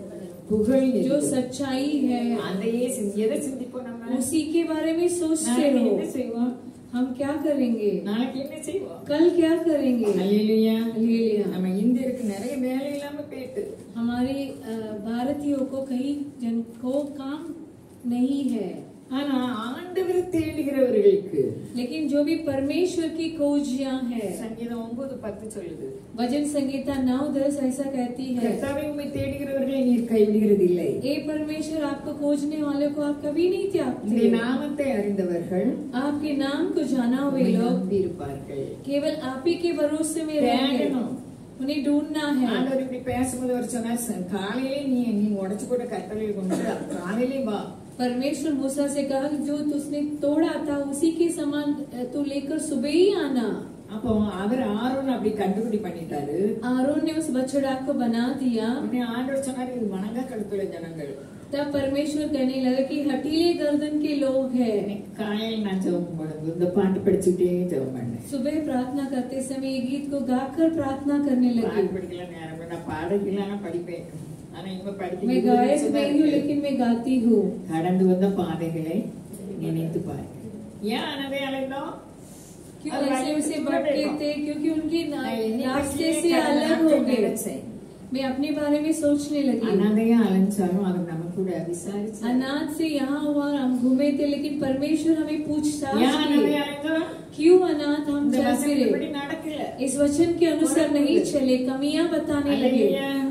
புகழ் जो எதுவோ, सच्चाई है, அதையே சிந்தி- எதை சிந்திப்போம் நம்ம? उसी के बारे में सोचते நாளைக்கு हो. என்ன செய்வோம்? हम क्या करेंगे, நாளைக்கு என்ன செய்வோம்? कल क्या करेंगे. அல்லேலூயா. हालेलुया. நம்ம இந்தியருக்கு நிறைய வேலை இல்லாம போயிட்டு, हमारे अ, भारतीयों को कहीं जन को काम नहीं है, ஆனா ஆண்டவரை தேடுகிறவர்களுக்கு लेकिन जो भी परमेश्वर की खोजियां है. சங்கீதம் ஒன்பது பத்து சொல்லுது, भजन संगीता नौ दस ऐसा कहती है, கர்த்தாவே உம்மை தேடுகிறவர்களை நீர் கைவிடுகிறது இல்லை. ए परमेश्वर आपको खोजने वाले को आप कभी नहीं உம்முடைய त्यागते. நாமத்தை அறிந்தவர்கள் आपके नाम को जाना हुए உம்மை लोग நம்பி இருப்பார்கள். केवल आप ही के भरोसे में रहेंगे. தேடணும். उन्हें ढूंढना है. ஆண்டவர் இப்படி பேசும்போது அவர் சொன்னார், "ச- காலையிலே நீ நீ உடைச்சு போட்ட கட்டளையை கொண்டு காலையிலே வா." परमेश्वर मूसा से कहा कि जो तुसने तोड़ा था उसी के समान तू लेकर सुबह ही आना. அப்போ அவர் ஆரோன் அப்படி கண்டுபிடி பண்ணிட்டாரு. आरोन ने उस बछड़ा को बना दिया. உடனே ஆண்டவர் சொன்னாரு இது வணங்கா கழுத்துள்ள ஜனங்கள். तब परमेश्वर कहने लगा कि हटीले गर्दन के लोग हैं. காலையில் நான் ஜெபம் பண்ணும்போது இந்த பாட்டு படிச்சுட்டே ஜெபம் பண்ணேன். सुबह प्रार्थना करते समय ये गीत को गाकर प्रार्थना करने लगी. பாட்டு படிக்கல நேரம் நான் பாடல நான் படிப்பேன். ஆனா இப்ப படிக்க मैं गायक नहीं हूँ लेकिन मैं गाती हूँ. கடந்து வந்த பாதைகளை நினைத்து பாரு. ஏன் அனவே அலைந்தோம்? क्यों ऐसे उसे बढ़ते थे? क्योंकि उनके रास्ते से अलग हो गए. मैं अपने बारे में सोचने लगी. अनाथया अलंचारों आदम नमक को विसारित. अनाथ से यहाँ हुआ हम घूमे थे लेकिन परमेश्वर हमें पूछताछ की. क्यों अनाथ हम चल फिरे? इस वचन के अनुसार नहीं चले, कमियां बताने लगे.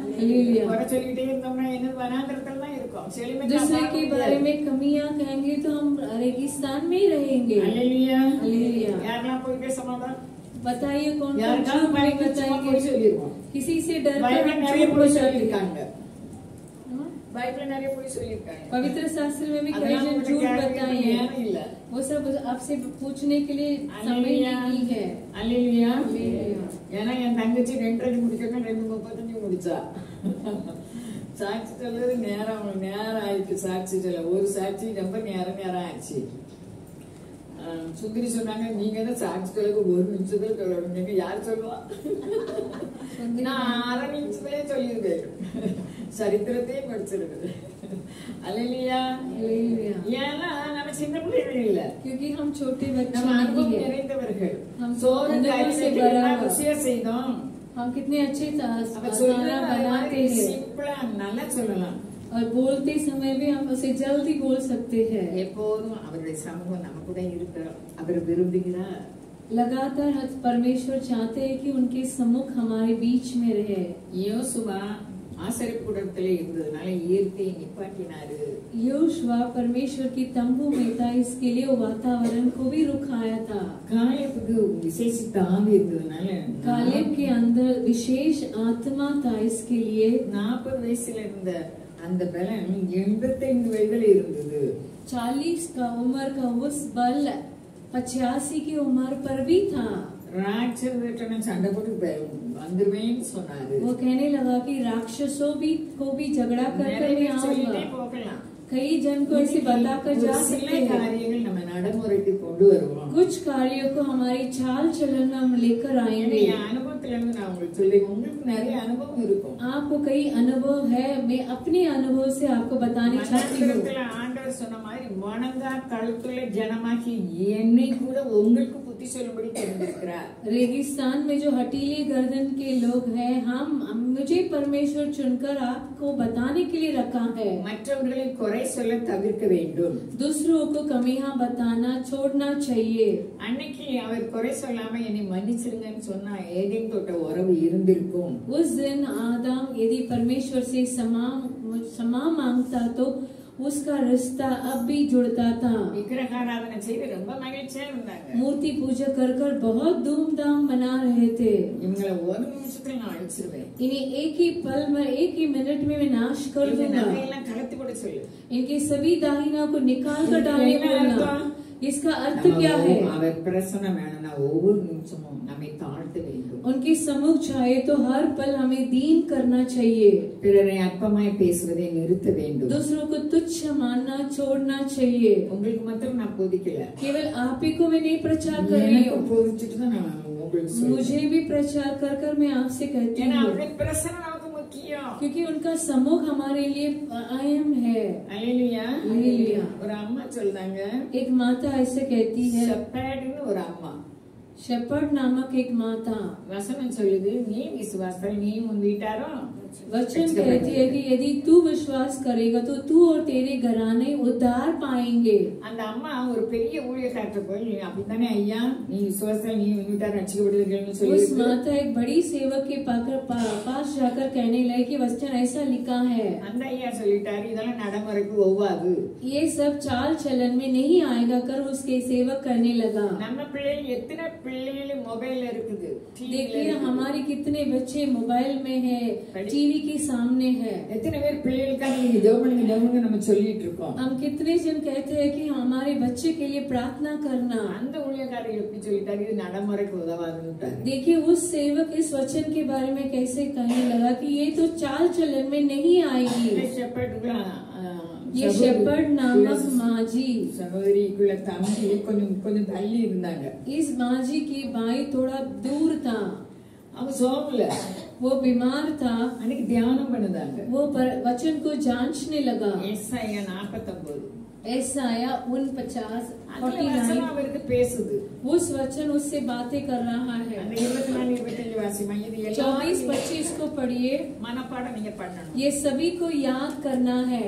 दूसरे के बारे में कमियां कहेंगे तो हम रेगिस्तान में ही रहेंगे. बताइए कौन कौन झूठ नहीं बताएंगे? किसी से डर कर पवित्र शास्त्र में भी कई जन झूठ बताए हैं. वो सब आपसे पूछने के लिए समय नहीं है. அல்லேலூயா. ஏன்னா என் தங்கச்சி ரெண்டரை முடிக்கணும் ரெண்டு முப்பத்தஞ்சு முடிச்சா. சாட்சி சொல்றது நேரம் நேரம் ஆயிடுச்சு. சாட்சி சொல்ல ஒரு சாட்சி ரொம்ப நேரம் நேரம் ஆயிடுச்சு. சுந்தரி சொன்னாங்க நீங்க தான் சாட்சி சொல்லுங்க ஒரு நிமிஷத்துல சொல்லணும். நீங்க யார் சொல்லுவா? நான் அரை நிமிஷத்துலயே சொல்லிருக்கேன். சரித்திரத்தையே படிச்சிருக்கு. அல்லேலூயா. ஏன்னா நம்ம சின்ன பிள்ளைகள் இல்ல. क्योंकि हम छोटे बच्चे நம்ம அனுபவம் நிறைந்தவர்கள். हम சோறு கையில ருசியா செய்தோம். हम कितने अच्छे बनाते हैं. सिंपला நல்லா சொல்லலாம். और बोलते समय भी हम उसे जल्दी बोल सकते हैं. எப்போதும் அவருடைய சமூகம் நம்ம கூட இருக்கு. அவர் விரும்புகிறார். लगातार परमेश्वर चाहते हैं कि उनके सम्मुख हमारे बीच में रहे. யோசுவா ஆசரிப்புடத்திலே இருந்ததனால இயற்கையை நிப்பாட்டினாரு. योशुआ परमेश्वर की तंबू में था, इसके लिए वो वातावरण को भी रुकाया था. காலேபுக்கு விசேஷித்த ஆவி இருந்ததனால कालेब के अंदर विशेष आत्मा था. इसके लिए நாற்பது வயசுல இருந்த அந்த பலன் எண்பத்தைந்து வயதுல இருந்தது. चालीस का उम्र का उस बल पचासी की उम्र पर भी था. ராட்சச சண்டை போட்டு வந்துருவேன்னு சொன்னாரு. वो कहने लगा कि राक्षसों भी को भी झगड़ा कर कर मैं आऊंगा. कई जन को ऐसे बताकर जा सकते हैं. காரியங்கள் நம்ம நடைமுறைக்கு கொண்டு வருவோம். कुछ कार्यों को हमारी चाल चलन में हम लेकर आएंगे. அனுபவத்துல இருந்து நான் உங்களுக்கு சொல்றேன். உங்களுக்கு நிறைய அனுபவம் இருக்கும். आपको कई अनुभव है. मैं अपने अनुभव से आपको बताने चाहती हूँ. ஆண்டவர் சொன்ன மாதிரி வணங்கா கழுத்துள்ள ஜனமாகி என்னை கூட உங்களுக்கு புத்தி சொல்லும்படி தெரிந்திருக்கிறார். रेगिस्तान में जो हटीले गर्दन के लोग हैं, हम मुझे परमेश्वर चुनकर आपको बताने के लिए रखा है. மற்றவர்களை குறை சொல்ல தவிர்க்க வேண்டும். दूसरों को कमियां बताना छोड़ना चाहिए. அன்னைக்கு அவர் குறை சொல்லாம என்னை மன்னிச்சிருங்கன்னு சொன்னா ஏதேன் தோட்ட உறவு இருந்திருக்கும். उस दिन आदम यदि परमेश्वर से क्षमा क्षमा मांगता तो उसका रिश्ता अब भी जुड़ता था. விக்கிரகாராதனை செய்து ரொம்ப மகிழ்ச்சியா இருந்தாங்க. मूर्ति पूजा कर कर बहुत धूमधाम मना रहे थे. இவங்களை ஒரு நிமிஷத்துல நான் அழிச்சிருவேன். इन्हें एक ही पल में एक ही मिनट में मैं नाश कर दूंगा. எல்லாம் கலத்தி போட சொல்லு. इनके सभी दाहिना को निकाल कर डालने बोलना. इसका अर्थ क्या है? அவர் பிரசன்னம் வேணும்னா ஒவ்வொரு நிமிஷமும் நம்மை தாழ்த்த வேண்டும். उनके सम्मुख चाहे तो हर पल हमें दीन करना चाहिए. பிறரை அற்பமாய் பேசுவதை நிறுத்த வேண்டும். दूसरों को तुच्छ मानना छोड़ना चाहिए. உங்களுக்கு மட்டும் நான் போதிக்கல. केवल आप ही को मैं नहीं प्रचार कर रही हूँ. போதிச்சிட்டு தான் நான் உங்களுக்கு मुझे भी प्रचार कर कर मैं आपसे कहती हूँ. அவருடைய பிரசன்னம் நமக்கு முக்கியம். क्योंकि उनका सम्मुख हमारे लिए अहम है. அல்லேலூயா. அல்லேலூயா. ஒரு அம்மா சொல்றாங்க. एक माता ऐसे कहती है. ஷெப்பர்ட்னு ஒரு அம்மா. शेपर्ड नामक एक माता. வசனம் சொல்லுது நீ விசுவாசத்தால் நீ உன் வீட்டாரும் वचन कहती है कि यदि तू विश्वास करेगा तो तू और तेरे घराने उद्धार पाएंगे. அந்த அம்மா ஒரு பெரிய ஊழியக்காரட்ட போய் அப்படிதானே ஐயா நீ விசுவாசத்தால் நீ உன் வீட்டார் ரட்சிக்கப்படுவீர்கள்னு சொல்லி उस माता एक बड़ी सेवक के पास जाकर कहने लगे कि वचन ऐसा लिखा है. அந்த ஐயா சொல்லிட்டாரு இதெல்லாம் நடைமுறைக்கு ஒவ்வாது. ये सब चाल चलन में नहीं आएगा कर उसके सेवक करने लगा. நம்ம பிள்ளைகள் எத்தனை பிள்ளைகள் மொபைல் இருக்குது. देखिए हमारे कितने बच्चे मोबाइल में है, टीवी के सामने है. எத்தனை பேர் பிள்ளைகளுக்காக நீங்க ஜெபம் பண்ணுங்க ஜெபம் பண்ணுங்க நம்ம சொல்லிட்டு இருக்கோம். हम कितने जन कहते हैं कि हमारे बच्चे के लिए प्रार्थना करना. அந்த ஊழியக்காரர் எப்படி சொல்லிட்டாரு இது நடைமுறைக்கு உதவாதுன்னு. देखिए उस सेवक इस वचन के बारे में कैसे कहने लगा कि ये तो चाल चलन में नहीं आएगी. ये शेपर्ड नामक माजी சகோதரிக்குள்ள தம்பி கொஞ்சம் கொஞ்சம் தள்ளி இருந்தாங்க. इस माजी की भाई थोड़ा दूर था. அவங்க சோமல वो बीमार था. அன்னைக்கு தியானம் பண்ணுதாங்க. वो वचन को जांचने लगा. ஏசாயா நாற்பத்தொன்பது ऐसाया उनपचास அவருக்கு பேசுது. उस वचन उससे बातें कर रहा है. அந்த இருபத்தி நாலு இருபத்தஞ்சு வாசிமா இது எல்லாம் चौबीस पच्चीस को पढ़िए. மனப்பாடம் நீங்க பண்ணணும். ये सभी को याद करना है.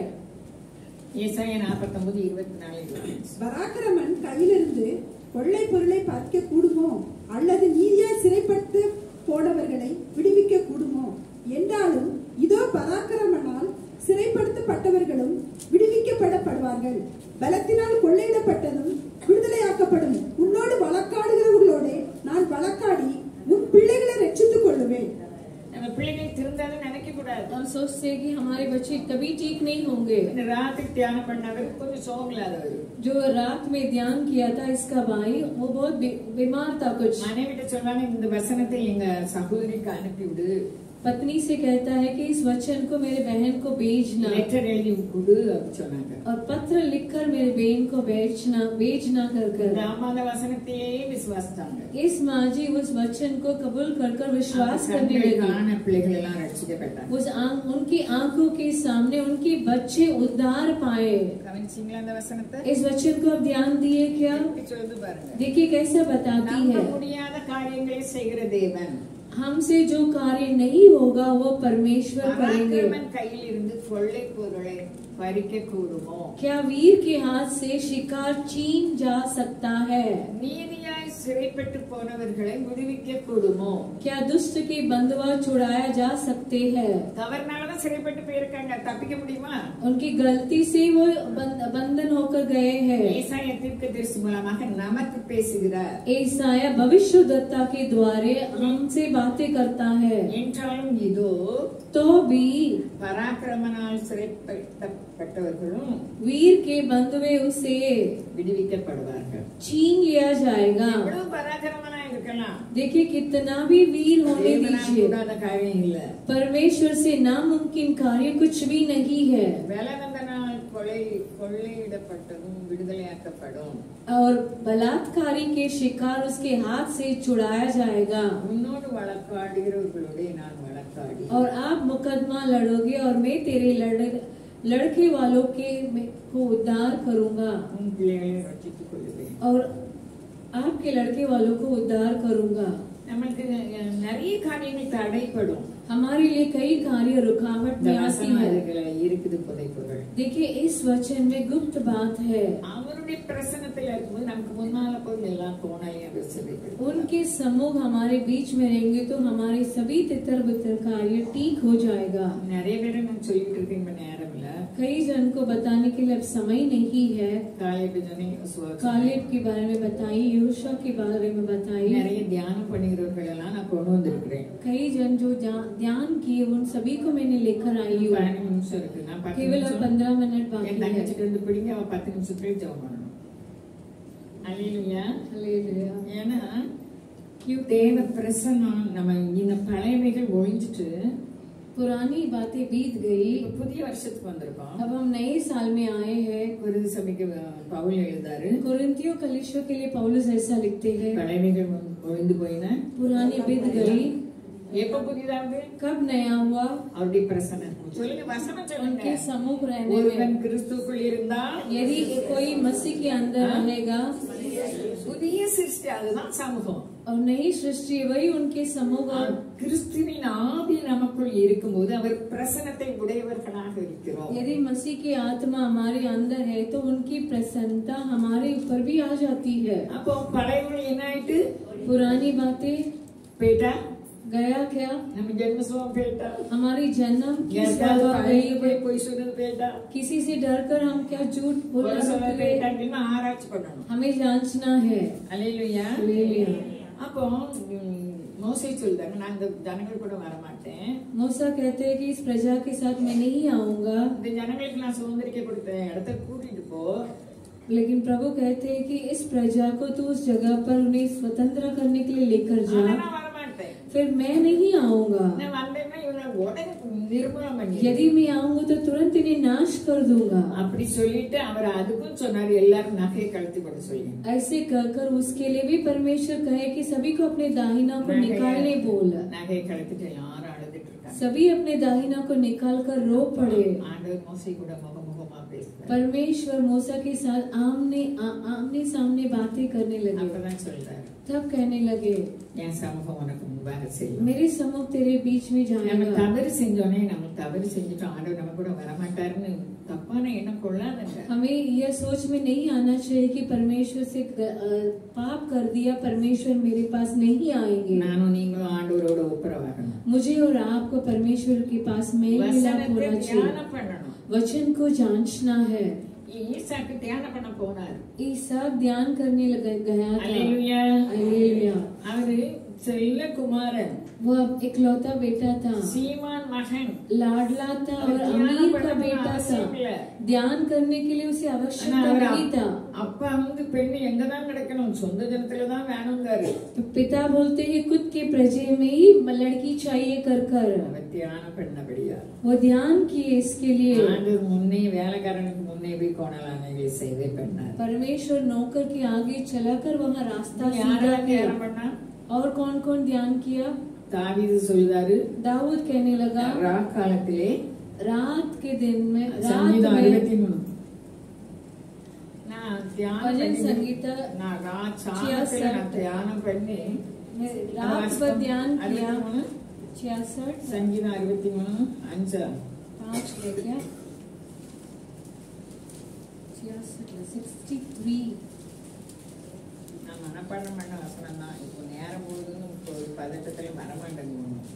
ஏசாயா நாற்பத்தொன்பது இருபத்தி நாலு. பராக்கிரமன் கையிலிருந்து கொள்ளை பொருளை பார்க்க கூடுமோ அல்லது நீதியாய் சிறைப்பட்டு போனவர்களை விடுவிக்க கூடுமோ என்றாலும் இதோ பராக்கிரமனால் சிறைப்படுத்தப்பட்டவர்களும் விடுவிக்கப்படப்படுவார்கள். பலத்தினால் கொள்ளையிடப்பட்டதும் விடுதலையாக்கப்படும். உன்னோடு வழக்காடுகிறவர்களோட நான் வழக்காடி உன் பிள்ளைகளை ரட்சித்துக் கொள்ளுவேன். நம்ம பிள்ளைகள் திருந்தாத நினைக்க கூடாது. हम सोचते हैं कि हमारे बच्चे कभी ठीक नहीं होंगे. रात தியானம் பண்ணவர் கொஞ்சம் சோகலாதவர். जो रात में ध्यान किया था इसका भाई वो बहुत बीमार था. कुछ மனைவிட்ட சொல்றாங்க இந்த வசனத்தை எங்க சகோதரிக்கு அனுப்பி விடு. पत्नी से कहता है कि इस वचन को मेरे बहन को भेजना. लेटर எழுதி கொடு அப்படி சொன்னாங்க. और पत्र लिखकर मेरे बहन को भेजना भेजना कर कर ராமாத வசனத்தையே விசுவாசித்தாங்க. इस माजी उस वचन को कबूल कर कर विश्वास करने लगी. காண பிள்ளைகள் எல்லாம் ரட்சிக்கப்பட்டாங்க. उस आंख उनकी आंखों के सामने उनके बच्चे उद्धार पाए. கவனிச்சீங்களா அந்த வசனத்தை? इस वचन को आप ध्यान दिए क्या? சொல்லுது பாருங்க. देखिए कैसा बताती है. நம்ம முடியாத காரியங்களை செய்கிற தேவன். हमसे जो कार्य नहीं होगा वो परमेश्वर करेंगे. கையில் இருந்து கொள்ளை பொருளை பறிக்க கூடுமோ? क्या वीर के हाथ से शिकार छीन जा सकता है? நீதியாய் சிறைப்பட்டு போனவர்களை விடுவிக்க கூடுமோ? क्या दुष्ट के बंधुआ छुड़ाया जा सकते हैं? தவறுனாலதான் சிறைப்பட்டு போயிருக்காங்க. தப்பிக்க முடியுமா? उनकी गलती से वो बंधन होकर गए हैं. ஏசாயா தீர்க்கதரிசி மூலமாக நமக்கு பேசுகிறார். ஏசாயா भविष्यद्वक्ता के द्वारे हमसे बातें करता है. என்றாலும் இதோ तो भी பராக்கிரமனால் சிறைப்பட்டவர்களும் वीर के बंधुए उसे விடுவிக்கப்படுவார்கள். छीन लिया जाएगा. எவ்வளவு பராக்கிரமனா இருக்கலாம். देखिए कितना भी वीर होने दीजिए, காரியம் இல்ல. परमेश्वर से नामुमकिन कार्य कुछ भी नहीं है. வேலவந்தனால் கொலை கொள்ளையிடப்பட்டதும் விடுதலையாக்கப்படும். और बलात्कारी के शिकार उसके हाथ से छुड़ाया जाएगा. உன்னோடு வழக்காடுகிறவர்களோட நான் வழக்காடி. और आप मुकदमा लड़ोगे और मैं तेरे लड़ लड़के वालों के को उद्धार करूंगा. உன் பிள்ளைகளை ரட்சித்துக் கொள்ளுவேன். और आपके लड़के वालों को उद्धार करूंगा. நமக்கு நிறைய காரியங்கள் தடைப்படும். हमारे लिए कई कार्य रुकावट में आती है. இருக்குது புதை பொருள். देखिए इस वचन में गुप्त बात है. அவருடைய பிரசன்னத்தில் இருக்கும்போது நமக்கு முன்னால போய் எல்லாம் கோணையை வச்சிருக்கிறது. उनके सम्मुख हमारे बीच में रहेंगे तो हमारे सभी तितर बितर कार्य ठीक हो जाएगा. நிறைய பேரை நான் சொல்லிட்டு இருக்கேன் இப்ப நேரம் இல்ல. कई जन को बताने के लिए अब समय नहीं है. காலேப் ஜனே कालेब के बारे में बताइए, योशुआ के बारे में बताइए. நிறைய தியானம் பண்ணுகிறவர்கள் எல்லாம் நான் கொண்டு வந்திருக்கிறேன். कई जन जो ध्यान किए उन सभी को मैंने लेकर आई हूँ. பதினஞ்சு நிமிஷம் இருக்கு. நான் பத்து केवल நிமிஷம் पंद्रह मिनट बाकी என் है. தங்கச்சிட்டு வந்து பிடிங்க. அவ பத்து நிமிஷத்துக்கு ஜெபம் பண்ணணும். அல்லேலூயா. हालेलुया. ஏன்னா தேவ பிரசன்னம் நம்ம இந்த பழையவைகள் ஒழிஞ்சிட்டு पुरानी बातें बीत गई. புதிய வருஷத்துக்கு வந்திருக்கோம். अब हम नए साल में आए हैं. குருதி சபைக்கு பவுல் எழுதாரு. कुरिन्थियों कलीसिया के लिए पौलुस ऐसा लिखते हैं. பழையவைகள் ஒழிந்து போயின. पुरानी बीत गई. எப்ப புதியதாவது? कब नया हुआ? அவருடைய பிரசன்னம். சொல்லுங்க வசனம் சொல்லுங்க. उनके सम्मुख रहने में. ஒருவன் கிறிஸ்துவுக்குள் இருந்தால் यदि कोई मसीह के अंदर रहेगा புதிய சிருஷ்டி. அதுதான் சமூகம். और नई सृष्टि वही उनके समूह. கிறிஸ்துவின் ஆவி நமக்குள் இருக்கும்போது அவர் பிரசன்னத்தை உடையவர்களாக இருக்கிறோம். यदि मसीह की आत्मा हमारे अंदर है तो उनकी प्रसन्नता हमारे ऊपर भी आ जाती है. அப்போ பழையவர்கள் என்ன ஆயிட்டு? पुरानी बातें பேட்டா गया क्या? நம்ம ஜென்மஸ்வம் பேட்டா. हमारी जन्म की यार गई है. कोई सुन பேட்டா. किसी से डरकर हम क्या झूठ बोल सकते हैं? பேட்டா அப்படின்னு ஆராய்ச்சி பண்ணணும். हमें जांचना है. அல்லேலூயா. हालेलुया. அப்போ மோசே சொல்றாங்க நான் இந்த ஜனங்கள் கூட வர மாட்டேன். मूसा कहते हैं कि इस प्रजा के साथ मैं नहीं आऊंगा. இந்த ஜனங்களுக்கு நான் சுதந்திரிக்க கொடுத்த இடத்தை கூட்டிட்டு போ. लेकिन प्रभु कहते हैं कि इस प्रजा को तू उस जगह पर उन्हें स्वतंत्र करने के लिए लेकर जा. நான் வர மாட்டேன். फिर मैं नहीं आऊंगा. நான் வந்தேன்னா இவனை உடனே நிர்மூலம் பண்ணி. यदि मैं आऊंगा तो तुरंत इन्हें नाश कर दूंगा. அப்படி சொல்லிட்டு அவர் அதுக்கும் சொன்னார் எல்லாரும் நகையை கழட்டி போட சொல்லி. ऐसे कहकर उसके लिए भी परमेश्वर कहे कि सभी को अपने दाहिना को निकालने बोला. நகையை கழட்டிட்டு எல்லாரும் அழுதுட்டு இருக்காங்க. सभी अपने दाहिना को निकाल कर रो पड़े. ஆண்டவர் மோசே கூட முகமுகமா பேசுறார். परमेश्वर मूसा के साथ आमने आमने सामने बातें करने लगे. அப்பதான் சொல்றாரு. तब कहने लगे என் சமூகம் உனக்கு முன்பாக செய்யும். मेरे सम्मुख तेरे बीच में நம்ம जाएगा. தவறு செஞ்சோனே நம்ம தவறு செஞ்சுட்டோம் ஆண்டவர் நம்ம கூட வர மாட்டாருன்னு தப்பான எண்ணம் கொள்ளாதங்க. हमें यह सोच में नहीं आना चाहिए कि परमेश्वर से पाप कर दिया, परमेश्वर मेरे पास नहीं आएंगे. நானும் நீங்களும் ஆண்டவரோட ஒப்புரவாகணும். मुझे और आपको परमेश्वर के पास मेल मिलाप होना தியானம் चाहिए. பண்ணணும். वचन को जांचना है. ஈசாக்கு தியானம் பண்ண போனார். ईसाक ध्यान करने लगा गया था. அல்லேலூயா. हालेलुया. அவரு செல்ல குமாரன். वो इकलौता बेटा था, சீமான் மகன். लाडला था और अमीर का बेटा था. ध्यान करने के लिए उसे आवश्यकता नहीं था. அப்பா வந்து பெண்ணு எங்கதான் கிடைக்கணும், சொந்த ஜனத்துலதான் வேணுங்காரு. तो पिता बोलते हैं खुद के प्रजे में ही लड़की चाहिए कर कर. அவர் தியானம் பண்ணபடியா वो ध्यान किए इसके लिए. ஆண்டவர் முன்னே வேலைக்காரனுக்கு முன்னே போய் கோணலானைகளை செய்தே பண்ணார். परमेश्वर नौकर के आगे चलाकर वहाँ रास्ता सीधा யாரெல்லாம் किया. தியானம் பண்ணா? और कौन कौन ध्यान किया? தாவீது சொல்றாரு, दाऊद कहने लगा ரா காலத்திலே रात के दिन में रात சங்கீதம் में அறுபத்தி மூணு நான் தியானம் भजन பண்ணி संगीत நான் ராத் சாமத்துல நான் தியானம் பண்ணி रात भर ध्यान किया. அறுபத்தி மூணு छियासठ சங்கீதம் அறுபத்தி மூணு அஞ்சு पाँच ले गया छियासठ सिक्सटी थ्री. நான் மனப்பாடம் பண்ண வசனம் தான். இப்போ நேரம் போகுதுன்னு இப்போ ஒரு பதட்டத்துல வரமாட்டேங்க.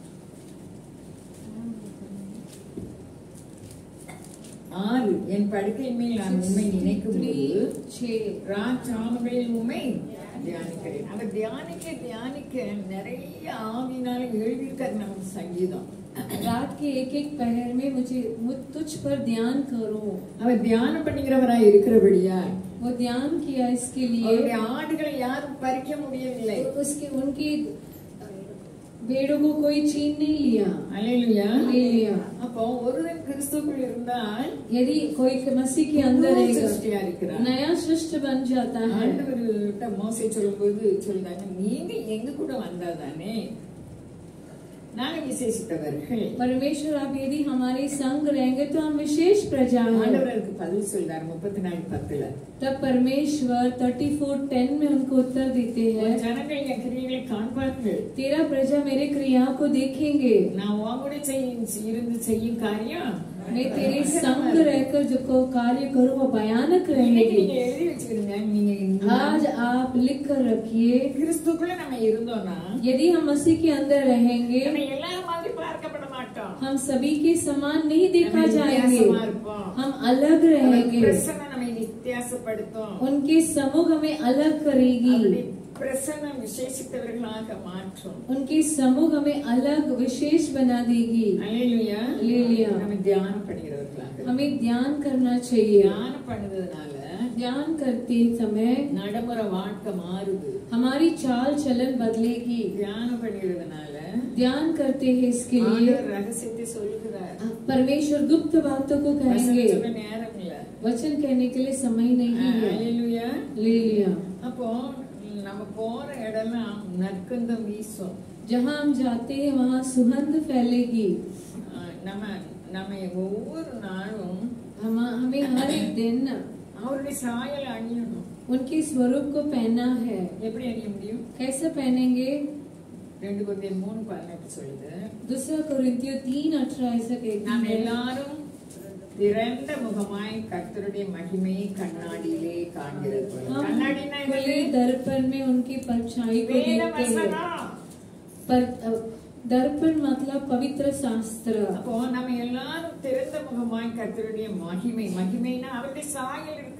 ஆறு என் படுக்கை மேல் நான் உண்மை நினைக்கும் போது ராஜாமங்களில் உண்மை தியானிக்கிறேன். அவர் தியானிக்க தியானிக்க நிறைய ஆவினால எழுதியிருக்காரு நமக்கு சங்கீதம். रात के एक एक पहर में मुझे मुझ तुझ पर ध्यान करो. அவர் தியானம் பண்ணுகிறவரா இருக்கிறபடியா वो ध्यान किया इसके लिए. அவருடைய ஆடுகளை யாரும் பறிக்க முடியவில்லை. उसके उनकी भेड़ों को कोई छीन नहीं लिया. அல்லேலூயா. हालेलुया. அப்போ ஒருவன் கிறிஸ்துவுக்குள் இருந்தால் यदि कोई मसीह के अंदर புது रहेगा சிருஷ்டியா இருக்கிறார். नया सृष्टि बन जाता है. ஆண்டவர்கிட்ட மோசே சொல்லும்போது சொல்றாங்க, நீங்க எங்க கூட வந்தாதானே நாங்க விசேஷித்தவர்கள். परमेश्वर आप यदि हमारे संग रहेंगे तो हम विशेष प्रजा हैं. ஆண்டவருக்கு பதில் சொல்றார் முப்பத்தி நாலு பத்துல. तब परमेश्वर थर्टी फोर टेन में उनको उत्तर देते हैं, ஜனங்கள் என் கிரியைகளை காண்பார்கள். तेरा प्रजा मेरे क्रिया को देखेंगे. நான் உன் கூட செய்ய- இருந்து செய்யும் காரியம் मैं तेरे संग रहकर जो को कार्य करूँ वो भयानक இன்னைக்கு रहेंगे. நீங்க எழுதி வச்சுக்கிறீங்க. நீங்க आज आप लिख कर रखिए, கிறிஸ்துக்குள்ள நம்ம இருந்தோம்னா यदि हम मसीह के अंदर रहेंगे நம்ம எல்லாரும் மாதிரி பார்க்கப்பட மாட்டோம். हम सभी के समान नहीं देखा நம்ம जाएंगे. வித்தியாசமா இருப்போம். हम अलग அவர் रहेंगे. பிரசன்னம் நம்மை வித்தியாசப்படுத்தும். उनके समूह हमें अलग करेगी. அவருடைய பிரசன்னம் விசேஷித்தவர்களாக மாற்றும். उनके समूह हमें अलग विशेष बना देगी. அல்லேலூயா. அல்லேலூயா. நம்ம தியானம் பண்ணுகிறவர்களாக हमें ध्यान करना चाहिए. தியானம் பண்ணதுனால ध्यान करते समय நடைமுறை வாழ்க்கை மாறுது. हमारी चाल चलन बदलेगी. தியானம் பண்ணுகிறதுனால ध्यान करते हैं इसके लिए ஆண்டவர் ரகசியத்தை சொல்லுகிறார். परमेश्वर गुप्त बातों को வசனம் कहेंगे. சொல்ல நேரம் இல்ல. वचन कहने के लिए समय नहीं है. அல்லேலூயா. हालेलुया. அப்போ நம்ம போற இடம்லாம் நற்கந்தம் வீசும். जहाँ हम जाते हैं वहाँ सुगंध फैलेगी. அஹ் நம்ம நம்ம ஒவ்வொரு நாளும் हम हमें हर एक दिन அவருடைய சாயல் அணியணும். उनके स्वरूप को पहनना है. எப்படி அணிய முடியும்? कैसे पहनेंगे? ரெண்டு கொரிந்தியர் மூணு பதினெட்டு சொல்லுது, दूसरा कोरिन्थियों तीन अठारह ऐसा कहती நாம் है, எல்லாரும் திறந்த முகமாய் கர்த்தருடைய மகிமையை கண்ணாடியிலே காண்கிறது போல. हम கண்ணாடினா खुले என்னது? दर्पण में उनकी परछाई को வேத देखते हैं. வசனம். पर अ, दर्पण मतलब पवित्र शास्त्र. அப்போ நம்ம எல்லாரும் திறந்த முகமாய் கர்த்தருடைய மகிமை, மகிமைனா அவருடைய சாயல் இருக்குது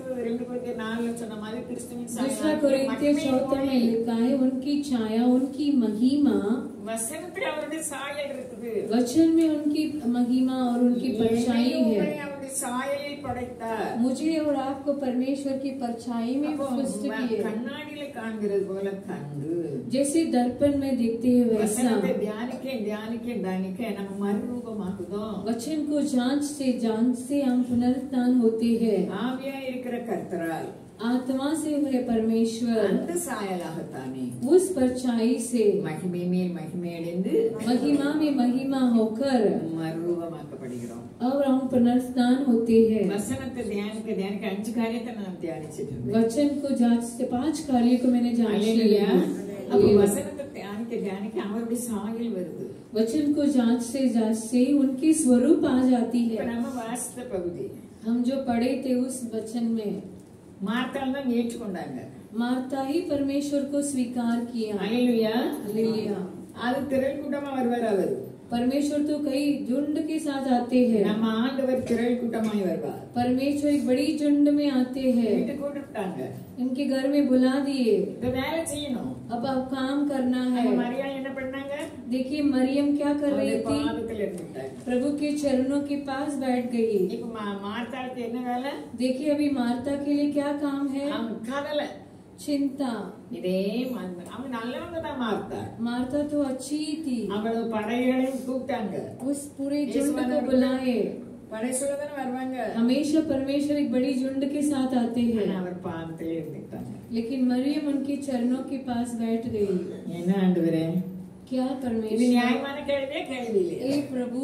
ரெண்டு கொரிந்தியர் நாலுல சொன்ன மாதிரி கிறிஸ்துவின் दूसरा कोरिन्थियर चौदह में लिखा है उनकी छाया उनकी महिमा வசனத்துல அவருடைய சாயல் இருக்குது वचन में उनकी महिमा और उनकी परछाई है அவருடைய சாயலில் படைத்தார் मुझे और आपको परमेश्वर की परछाई में सृष्ट किए கண்ணாடியில காண்கிறது போல கண்டு जैसे दर्पण में देखते हैं वैसा வசனத்தை தியானிக்க தியானிக்க தியானிக்க நம்ம மறுரூபமாகுதோம் वचन को जांच से जांच से हम पुनरुत्थान होते हैं ஆவியா இருக்கிற கர்த்தரால் आत्मा से हुए परमेश्वर அந்த சாயலாகத்தானே उस परछाई से மகிமை மேல் மகிமை அடைந்து महिमा में महिमा होकर மறுரூபமாக்கப்படுகிறோம் और हम पुनरुत्थान होते हैं வசனத்தை தியானிக்க தியானிக்க அஞ்சு காரியத்தை நான் தியானிச்சிட்டு இருந்தேன் वचन को जांच से पांच कार्यों को मैंने जांच लिया அப்ப வசனத்தை தியானிக்க தியானிக்க அவருடைய சாயல் வருது वचन को जांच से जांच से उनकी स्वरूप आ जाती இப்ப है நம்ம வாசித்த பகுதி हम जो पढ़े थे उस वचन में மார்த்தாள் தான் ஏற்றுக்கொண்டாங்க मार्ता ही परमेश्वर को स्वीकार किया அல்லேலூயா हालेलुया அது திரள் கூட்டமா வருவார் அவர் परमेश्वर तो कई झुंड के साथ आते हैं நம்ம ஆண்டவர் திரள் கூட்டமாய் வருவார் परमेश्वर एक बड़ी झुंड में आते हैं வீட்டுக்கு கூப்பிட்டாங்க इनके घर में बुला दिए இப்ப வேலை செய்யணும் अब अब काम करना है நம்ம மரியாள் என்ன பண்ணாங்க देखिए मरियम क्या कर रही அவருடைய थी பாதத்தில் இருந்துட்டாங்க प्रभु के चरणों के पास बैठ गई இப்ப மா- மார்த்தாளுக்கு என்ன வேலை देखिए अभी मार्ता के लिए क्या काम है அவன் கவலை चिंता இதே மாதிரி அவன் நல்லவங்க தான் மார்த்தா मार्ता तो अच्छी ही थी அவ்வளவு படைகளையும் கூப்பிட்டாங்க उस पूरे झुंड को बुलाए படை சொல்லதானே வருவாங்க हमेशा परमेश्वर एक बड़ी झुंड के साथ आते ஆனா हैं அவர் பாதத்திலே இருந்துட்டாங்க लेकिन मरियम उनके चरणों के पास बैठ गई என்ன ஆண்டவரே क्या இது परमेश्वर நியாயமான கேள்வியே கேள்வி இல்லையா ए प्रभु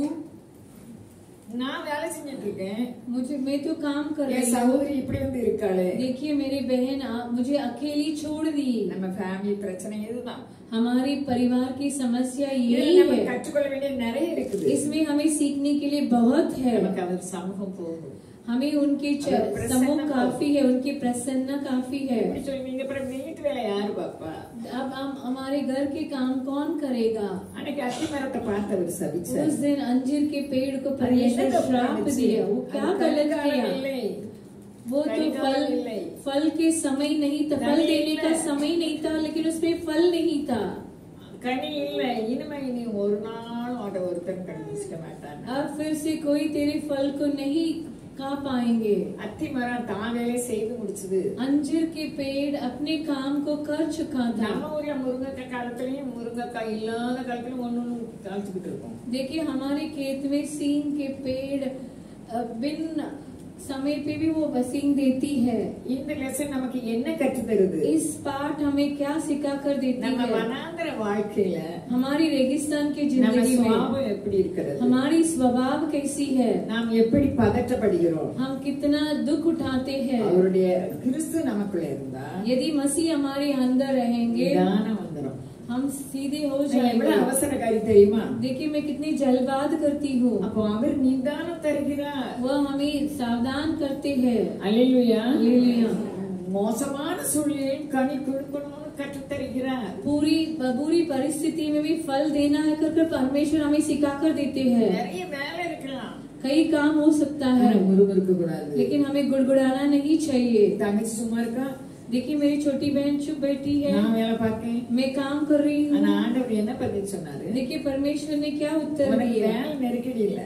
நான் வேலை செஞ்சுட்டு இருக்கேன் मुझे मैं तो काम कर என் रही हूँ சகோதரி இப்படி வந்து இருக்காளே देखिए मेरी बहन आप मुझे अकेली छोड़ दी நம்ம ஃபேமிலி பிரச்சனை இதுதான் हमारी परिवार की समस्या இதுல यही நம்ம है கற்றுக்கொள்ள வேண்டிய நிறைய இருக்குது इसमें हमें सीखने के लिए बहुत है நமக்கு அவர் சமூகம் போகும் हमें उनके च- अगर प्रसन्न समूह हो। काफी है उनकी प्रसन्नता काफी है இப்படி சொல்லுவீங்க அப்புறம் வீட்டு வேலை யாரு பாப்பா अब हम हमारे घर के काम कौन करेगा அன்னைக்கு அத்தி மரத்தை பார்த்து அவர் சபிச்சார் उस दिन अंजीर के पेड़ को அது என்ன परमेश्वर தப்பு श्राप பண்ணுச்சு? दिया वो क्या அது गलत கரிகாலம் किया இல்லை. वो तो कलिकाल फल இல்லை. फल के समय नहीं था फल कली देने का இல்லை. समय नहीं था लेकिन उसमें फल नहीं था கனி இல்ல இனிமே நீ ஒரு நாள் அதை ஒருத்தன் கண்டுபிடிக்க மாட்டான் अब फिर से कोई तेरे फल को नहीं खा पाएंगे அத்தி மரம் தான் வேலை செய்து முடிச்சது अंजीर के पेड़ अपने काम को कर चुका था நம்ம ஊர்ல முருங்கைக்காய் காலத்துலயும் முருங்கைக்காய் இல்லாத காலத்துலயும் ஒண்ணு ஒண்ணு காய்ச்சிக்கிட்டு இருக்கோம் देखिए हमारे खेत में सींग के पेड़ अ, बिन समय पे भी वो बसींग देती है இந்த லெசன் நமக்கு என்ன கற்று தருது इस पाठ हमें क्या सिखा कर देती நம்ம है வனாந்தர வாழ்க்கையில हमारी रेगिस्तान की நம்ம जिंदगी में சுபாவம் எப்படி இருக்கிறது हमारी स्वभाव कैसी है நாம் எப்படி பதற்றப்படுகிறோம் हम कितना दुख उठाते हैं அவருடைய கிறிஸ்து நமக்குள்ள இருந்தா यदि मसीह हमारे अंदर रहेंगे நிதானம் வந்துரும் हम सीधे हो நான் जाएंगे எவ்வளவு அவசரக்காரி தெரியுமா देखिए मैं कितनी जल्दबाज करती हूँ அப்போ அவர் நிதானம் தருகிறார் वह हमें सावधान करते हैं அல்லேலூயா हालेलुया மோசமான சூழ்நிலையில் கனி கொடுக்கணும்னு கற்றுத் தருகிறார் पूरी बुरी परिस्थिति में भी फल देना है कर कर परमेश्वर हमें सिखा कर देते हैं நிறைய வேலை இருக்கலாம் कई काम हो सकता है ஆனா முறுமுறுக்க கூடாது लेकिन हमें गुड़गुड़ाना नहीं चाहिए தங்கச்சி சும்மா இருக்கா देखिए मेरी छोटी बहन चुप बैठी है நான் வேலை பார்க்கேன் मैं काम कर रही ஆனா हूँ ஆண்டவர் என்ன பதில் சொன்னாரு देखिए परमेश्वर ने क्या उत्तर உனக்கு दिया வேலை நெருக்கடி இல்ல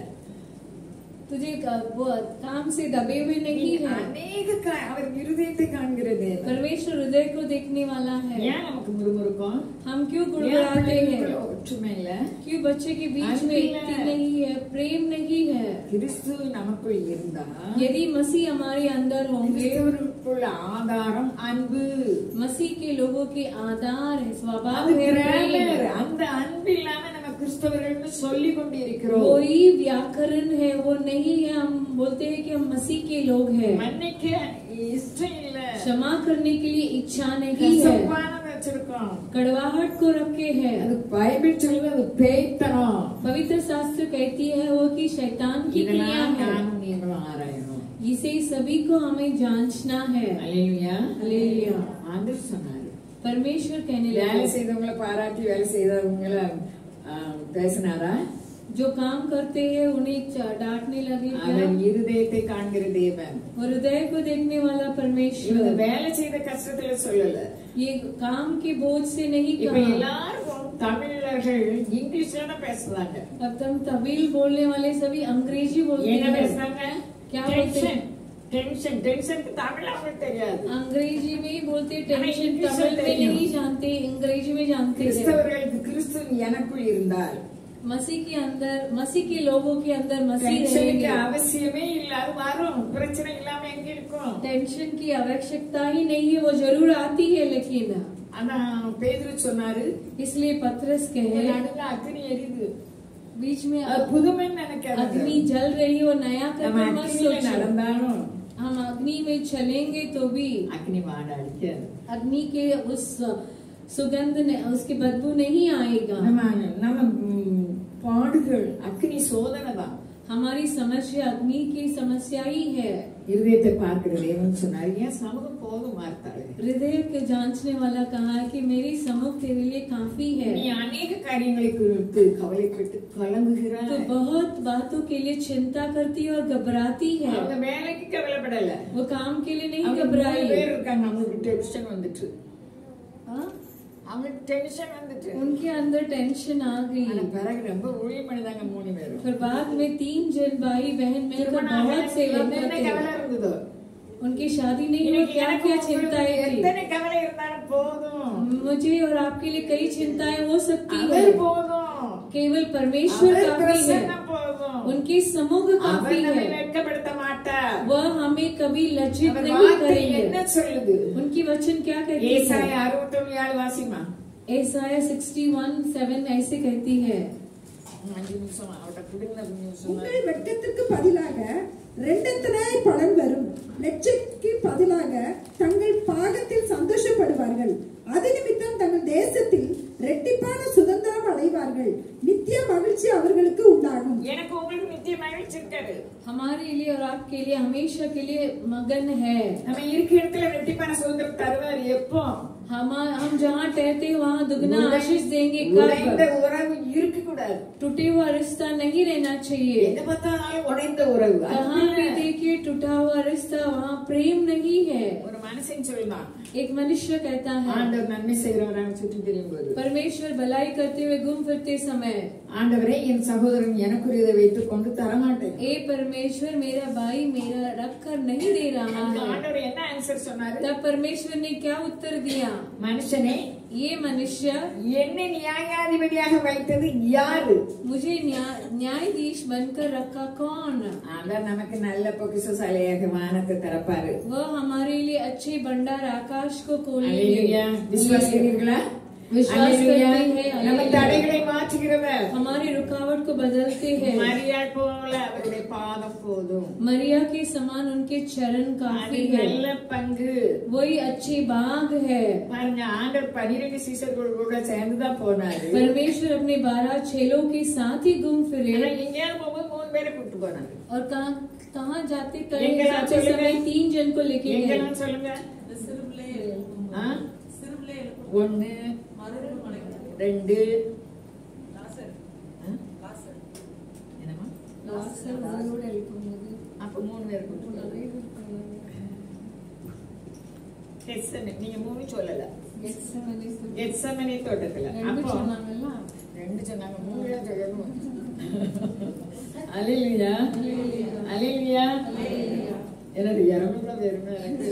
तुझे क- वो काम से दबे हुए नहीं है அநேக கா- அவர் இருதயத்தை காண்கிறது परमेश्वर हृदय को देखने वाला है ஏன் நமக்கு முறுமுறுக்கும் हम क्यों ஏன் गुड़गुड़ाते பிள்ளைகளுக்குள்ள हैं ஒற்றுமை இல்ல क्यों बच्चे के बीच में अनबीला एकता है। नहीं है प्रेम नहीं है கிறிஸ்து நமக்குள் இருந்தா यदि मसीह हमारे अंदर होंगे கிறிஸ்துவுக்குள்ள ஆதாரம் அன்பு मसीह के लोगों के आधार है स्वभाव அது है grammar. प्रेम। அந்த அன்பு இல்லாம நம்ம கிறிஸ்தவர்கள்னு சொல்லி கொண்டு இருக்கிறோம் कोई व्याकरण है वो नहीं है हम बोलते हैं कि हम मसीह के लोग हैं மன்னிக்க இஷ்டம் இல்ல क्षमा करने के लिए इच्छा नहीं है கசப்பானதை வச்சிருக்கோம் कड़वाहट को रखे है அது பைபிள் சொல்லுது அது பேய்த்தனம் पवित्र शास्त्र कहती है वो कि शैतान की क्रिया இதெல்லாம் है நானும் நீங்களும் ஆராயணும் इसे सभी को हमें जांचना है அல்லேலூயா हालेलुया ஆண்டவர் சொன்னாரு परमेश्वर कहने வேலை लगा செய்தவங்களை பாராட்டி வேலை செய்தவங்கள பேசினாரா जो काम करते हैं उन्हें डांटने लगे क्या? அவன் இருதயத்தை காண்கிற தேவன். और हृदय को देखने वाला परमेश्वर இவங்க வேலை செய்த கஷ்டத்துல சொல்லல. ये काम के बोझ से नहीं இப்ப कहा। எல்லாரும் தமிழர்கள் இங்கிலீஷ்ல தான் பேசுறாங்க. अब तुम तमिल बोलने वाले सभी अंग्रेजी बोलते என்ன हैं। பேசுறாங்க? क्या बोलते हैं? टेंशन टेंशन தமிழ் அவங்களுக்கு தெரியாது. अंग्रेजी में ही बोलते टेंशन, इंग्लिश तमिल में தெரியும். नहीं जानते, अंग्रेजी में जानते हैं। கிறிஸ்தவர்களுக்கு கிறிஸ்து எனக்குள் இருந்தால் मसीह के अंदर, मसीह के लोगों के अंदर मसीह டென்ஷனுக்கு रहेंगे। அவசியமே இல்ல, அது வரும். பிரச்சனை இல்லாம எங்க இருக்கும்? टेंशन की आवश्यकता ही नहीं है, वो जरूर आती है, लेकिन ஆனா பேதுரு சொன்னாரு, इसलिए पतरस कहे நடுங்க அக்னி எரியுது, बीच में அது புதுமை நினைக்காது. अग्नि जल रही हो, नया நம்ம करके मत அக்னியில सोचो। நடந்தாலும் हम अग्नि में चलेंगे तो भी அக்னி வாட அடிக்காது. अग्नि के उस सुगंध ने, उसकी बदबू नहीं आएगा। நம்ம நம்ம ம், பாடுகள் அக்னி சோதனை தான். हमारी समस्या अग्नि की समस्या ही है। இருதயத்தை பார்க்கிற தேவன் சொன்னார், ஏன் சமூகம் போதும் மார்த்தாளே, हृदय के जांचने वाला कहा है कि मेरी सम्मुख तेरे लिए काफी है। நீ अनेक காரியங்களை குறித்து கவலைப்பட்டு கலங்குகிறாய். तो बहुत बातों के लिए चिंता करती और घबराती है। அவங்க வேலைக்கு கவலைப்படல, वो काम के लिए नहीं அவங்க घबराई। மூணு பேர் இருக்காங்க, அவங்களுக்கு டென்ஷன் வந்துட்டு, हाँ? அவங்களுக்கு டென்ஷன் வந்துட்டு. उनके अंदर टेंशन आ ஆனா गई। பிறகு ரொம்ப ஊழியம் பண்ணிதாங்க மூணு பேரும். फिर बाद में तीन जन भाई बहन मिलकर திருமணம் बहुत सेवा ஆகல, என்ன करते கவலை हैं। இருந்ததோ, उनकी शादी नहीं हुई, இன்னைக்கு क्या எனக்கு क्या உங்களுக்கு चिंताएं थी। எத்தனை கவலை இருந்தாலும் போதும், मुझे और आपके लिए कई चिंताएं हो सकती है, அவர் போதும், केवल परमेश्वर அவர் काफी है। பிரசன்னம் போதும். उनकी समूह काफी அவர் நம்மை है। வெட்கப்படுத்த மாட்டார். वह हमें कभी लज्जित அவர் नहीं வார்த்தை என்ன करेंगे। சொல்லுது? उनकी वचन क्या कहती है? ஏசாயா அறுபத்தொன்னு ஏழு வாசிமா. एसाया इकसठ सेवन ऐसे कहती है, அஞ்சு நிமிஷம் அவட்ட குடுங்க நிமிஷம். உங்கள் வெட்கத்திற்கு பதிலாக ரெண்டத்தனாய் பலன் வரும், லட்சத்திற்கு பதிலாக தங்கள் பாகத்தில் சந்தோஷப்படுவார்கள், அது நிமித்தம் தங்கள் தேசத்தில் ரெட்டிப்பான சுதந்திரம் அடைவார்கள், நித்திய மகிழ்ச்சி அவர்களுக்கு உண்டாகும். எனக்கு உங்களுக்கு நித்திய மகிழ்ச்சி இருக்காது. हमारे लिए और आपके लिए हमेशा के लिए मगन है। நம்ம இருக்கிற இடத்துல ரெட்டிப்பான சுதந்திரம் தருவார். எப்போ? हम हम जहाँ ठहरते हैं वहाँ दुगना आशीष देंगे। உடைந்த कब? உறவு இருக்க கூடாது. टूटे हुआ रिश्ता नहीं रहना चाहिए। எங்க பார்த்தாலும் உடைந்த உறவு. कहाँ भी देखिए टूटा हुआ रिश्ता, वहाँ प्रेम नहीं है। ஒரு மனுஷன் சொல்லுவான், एक मनुष्य कहता है, ஆண்டவர் நன்மை செய்கிறவராக சுற்றி திரியும் போது, परमेश्वर भलाई करते हुए घूम फिरते समय, ஆண்டவரே என் சகோதரன் எனக்குரியதை வைத்துக் கொண்டு தரமாட்டேன். ए परमेश्वर मेरा भाई मेरा रख कर नहीं दे रहा அந்த है। ஆண்டவர் என்ன ஆன்சர் சொன்னாரு? तब परमेश्वर ने क्या उत्तर दिया? மனுஷனே, ये मनुष्य என்னை நியாயாதிபதியாக வைத்தது யாரு? मुझे न्याय न्यायाधीश बनकर रखा कौन? அவர் நமக்கு நல்ல பொக்கிஷசாலியாக வானத்தை திறப்பாரு. वह हमारे लिए अच्छे भंडार आकाश को खोलेंगे। அல்லேலூயா. விசுவாசிக்கிறீர்களா? विश्वास அல்லேலூயா. करते हैं। நம்ம அல்லேலூயா। தடைகளை மாற்றுகிறவர். हमारी रुकावट को बदलते हैं। மரியாள் போல அவருடைய பாதம் போதும். मरिया के समान उनके चरण அது काफी है। நல்ல பங்கு. वही अच्छी बाग है। பாருங்க, ஆண்டவர் பன்னிரண்டு சீஷர்கள் கூட சேர்ந்துதான் போனாரு. परमेश्वर अपने बारह चेलों के साथ ही घूम ஆனா फिरे எங்கேயாவது போகும்போது மூணு பேரை கூப்பிட்டு போனாரு. और कहाँ कहाँ जाते कहीं எங்கெல்லாம் जाते சொல்லுங்க? समय तीन जन को लेके गए। எங்கெல்லாம் சொல்லுங்க? ஆ? ஒண்ணு, ரெண்டு, ஆ? என்னம்மா? அப்ப மூணு பேர் கூப்பிட்டு போனாரு. கெத்செமனே, நீங்க மூணு சொல்லல. கெத்செமனே தோட்டத்துல. அப்போ ரெண்டு சொன்னாங்க, மூணு தான் சொல்லணும். அல்லேலூயா. அல்லேலூயா. என்னது இறங்குனா வேறுமே எனக்கு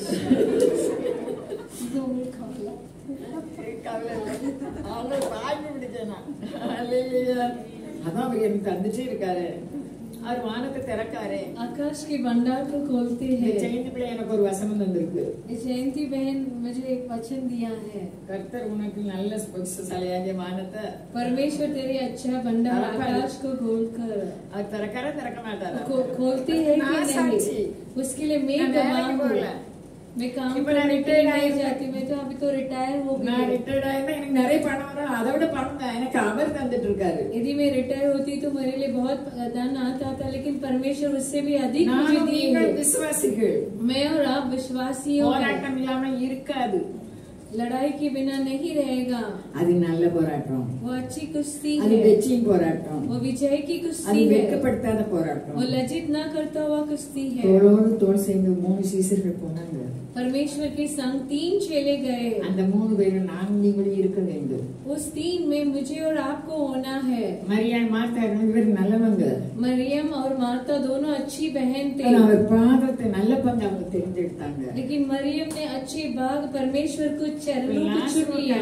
கவலை இல்லை. அவங்க தாங்கி பிடிக்கணும். அல்லேலூயா. அதான் அவர் எனக்கு தந்துட்டே இருக்காரு. அவர் வானத்தை திறக்காரு. आकाश के भंडार को खोलते இந்த हैं। ஜெயந்தி பிள்ளை எனக்கு ஒரு வசனம் தந்திருக்கு. जयंती बहन मुझे एक वचन दिया है, கர்த்தர் உனக்கு நல்ல பொக்கிஷசாலியாகிய வானத்தை परमेश्वर तेरे अच्छा भंडार திறப்பாரு. आकाश को खोलकर அவர் திறக்கார திறக்க மாட்டாரா? खो- खोलते हैं நான் कि சாட்சி. नहीं, उसके लिए मैं நான் गवाह வேலைக்கு हूँ। போகல. मैं काम இப்ப நான் करने के लिए retired नहीं ஆயிட்டேன். जाती, मैं तो अभी तो रिटायर हो நான் गई। ரிட்டையர்ட் ஆயிருந்தா எனக்கு நிறைய பணம் வரும். அதை விட பணம் தான் எனக்கு அவர் தந்துட்டு இருக்காரு. यदि मैं रिटायर होती तो मेरे लिए बहुत धन आता था, लेकिन परमेश्वर उससे भी अधिक मुझे நானும் दिए நீங்கள் हैं। விசுவாசிகள். मैं और आप विश्वासियों हैं। போராட்டம் இல்லாம இருக்காது. लड़ाई के बिना नहीं रहेगा। அது நல்ல போராட்டம், वो अच्छी कुश्ती அது है, வெற்றியின் போராட்டம், वो विजय की அது कुश्ती है, வெட்கப்படுத்தாத போராட்டம். वो लज्जित न करता हुआ कुश्ती है। தோளோடு தோள் சேர்ந்து மூணு சீசர்கள் போனாங்க. परमेश्वर के संग तीन चेले गए। அந்த மூணு பேரும் நானும் நீங்களும் இருக்க வேண்டும். उस तीन में मुझे और आपको होना है। மரியாள் மார்த்தா ரெண்டு பேரும் நல்லவங்க. मरियम और मार्ता दोनों अच्छी बहन थे, அவர் பாதத்தை நல்ல பங்கு அவங்க தெரிஞ்செடுத்தாங்க. लेकिन मरियम ने अच्छे भाग परमेश्वर को चरणों को चुन लिया।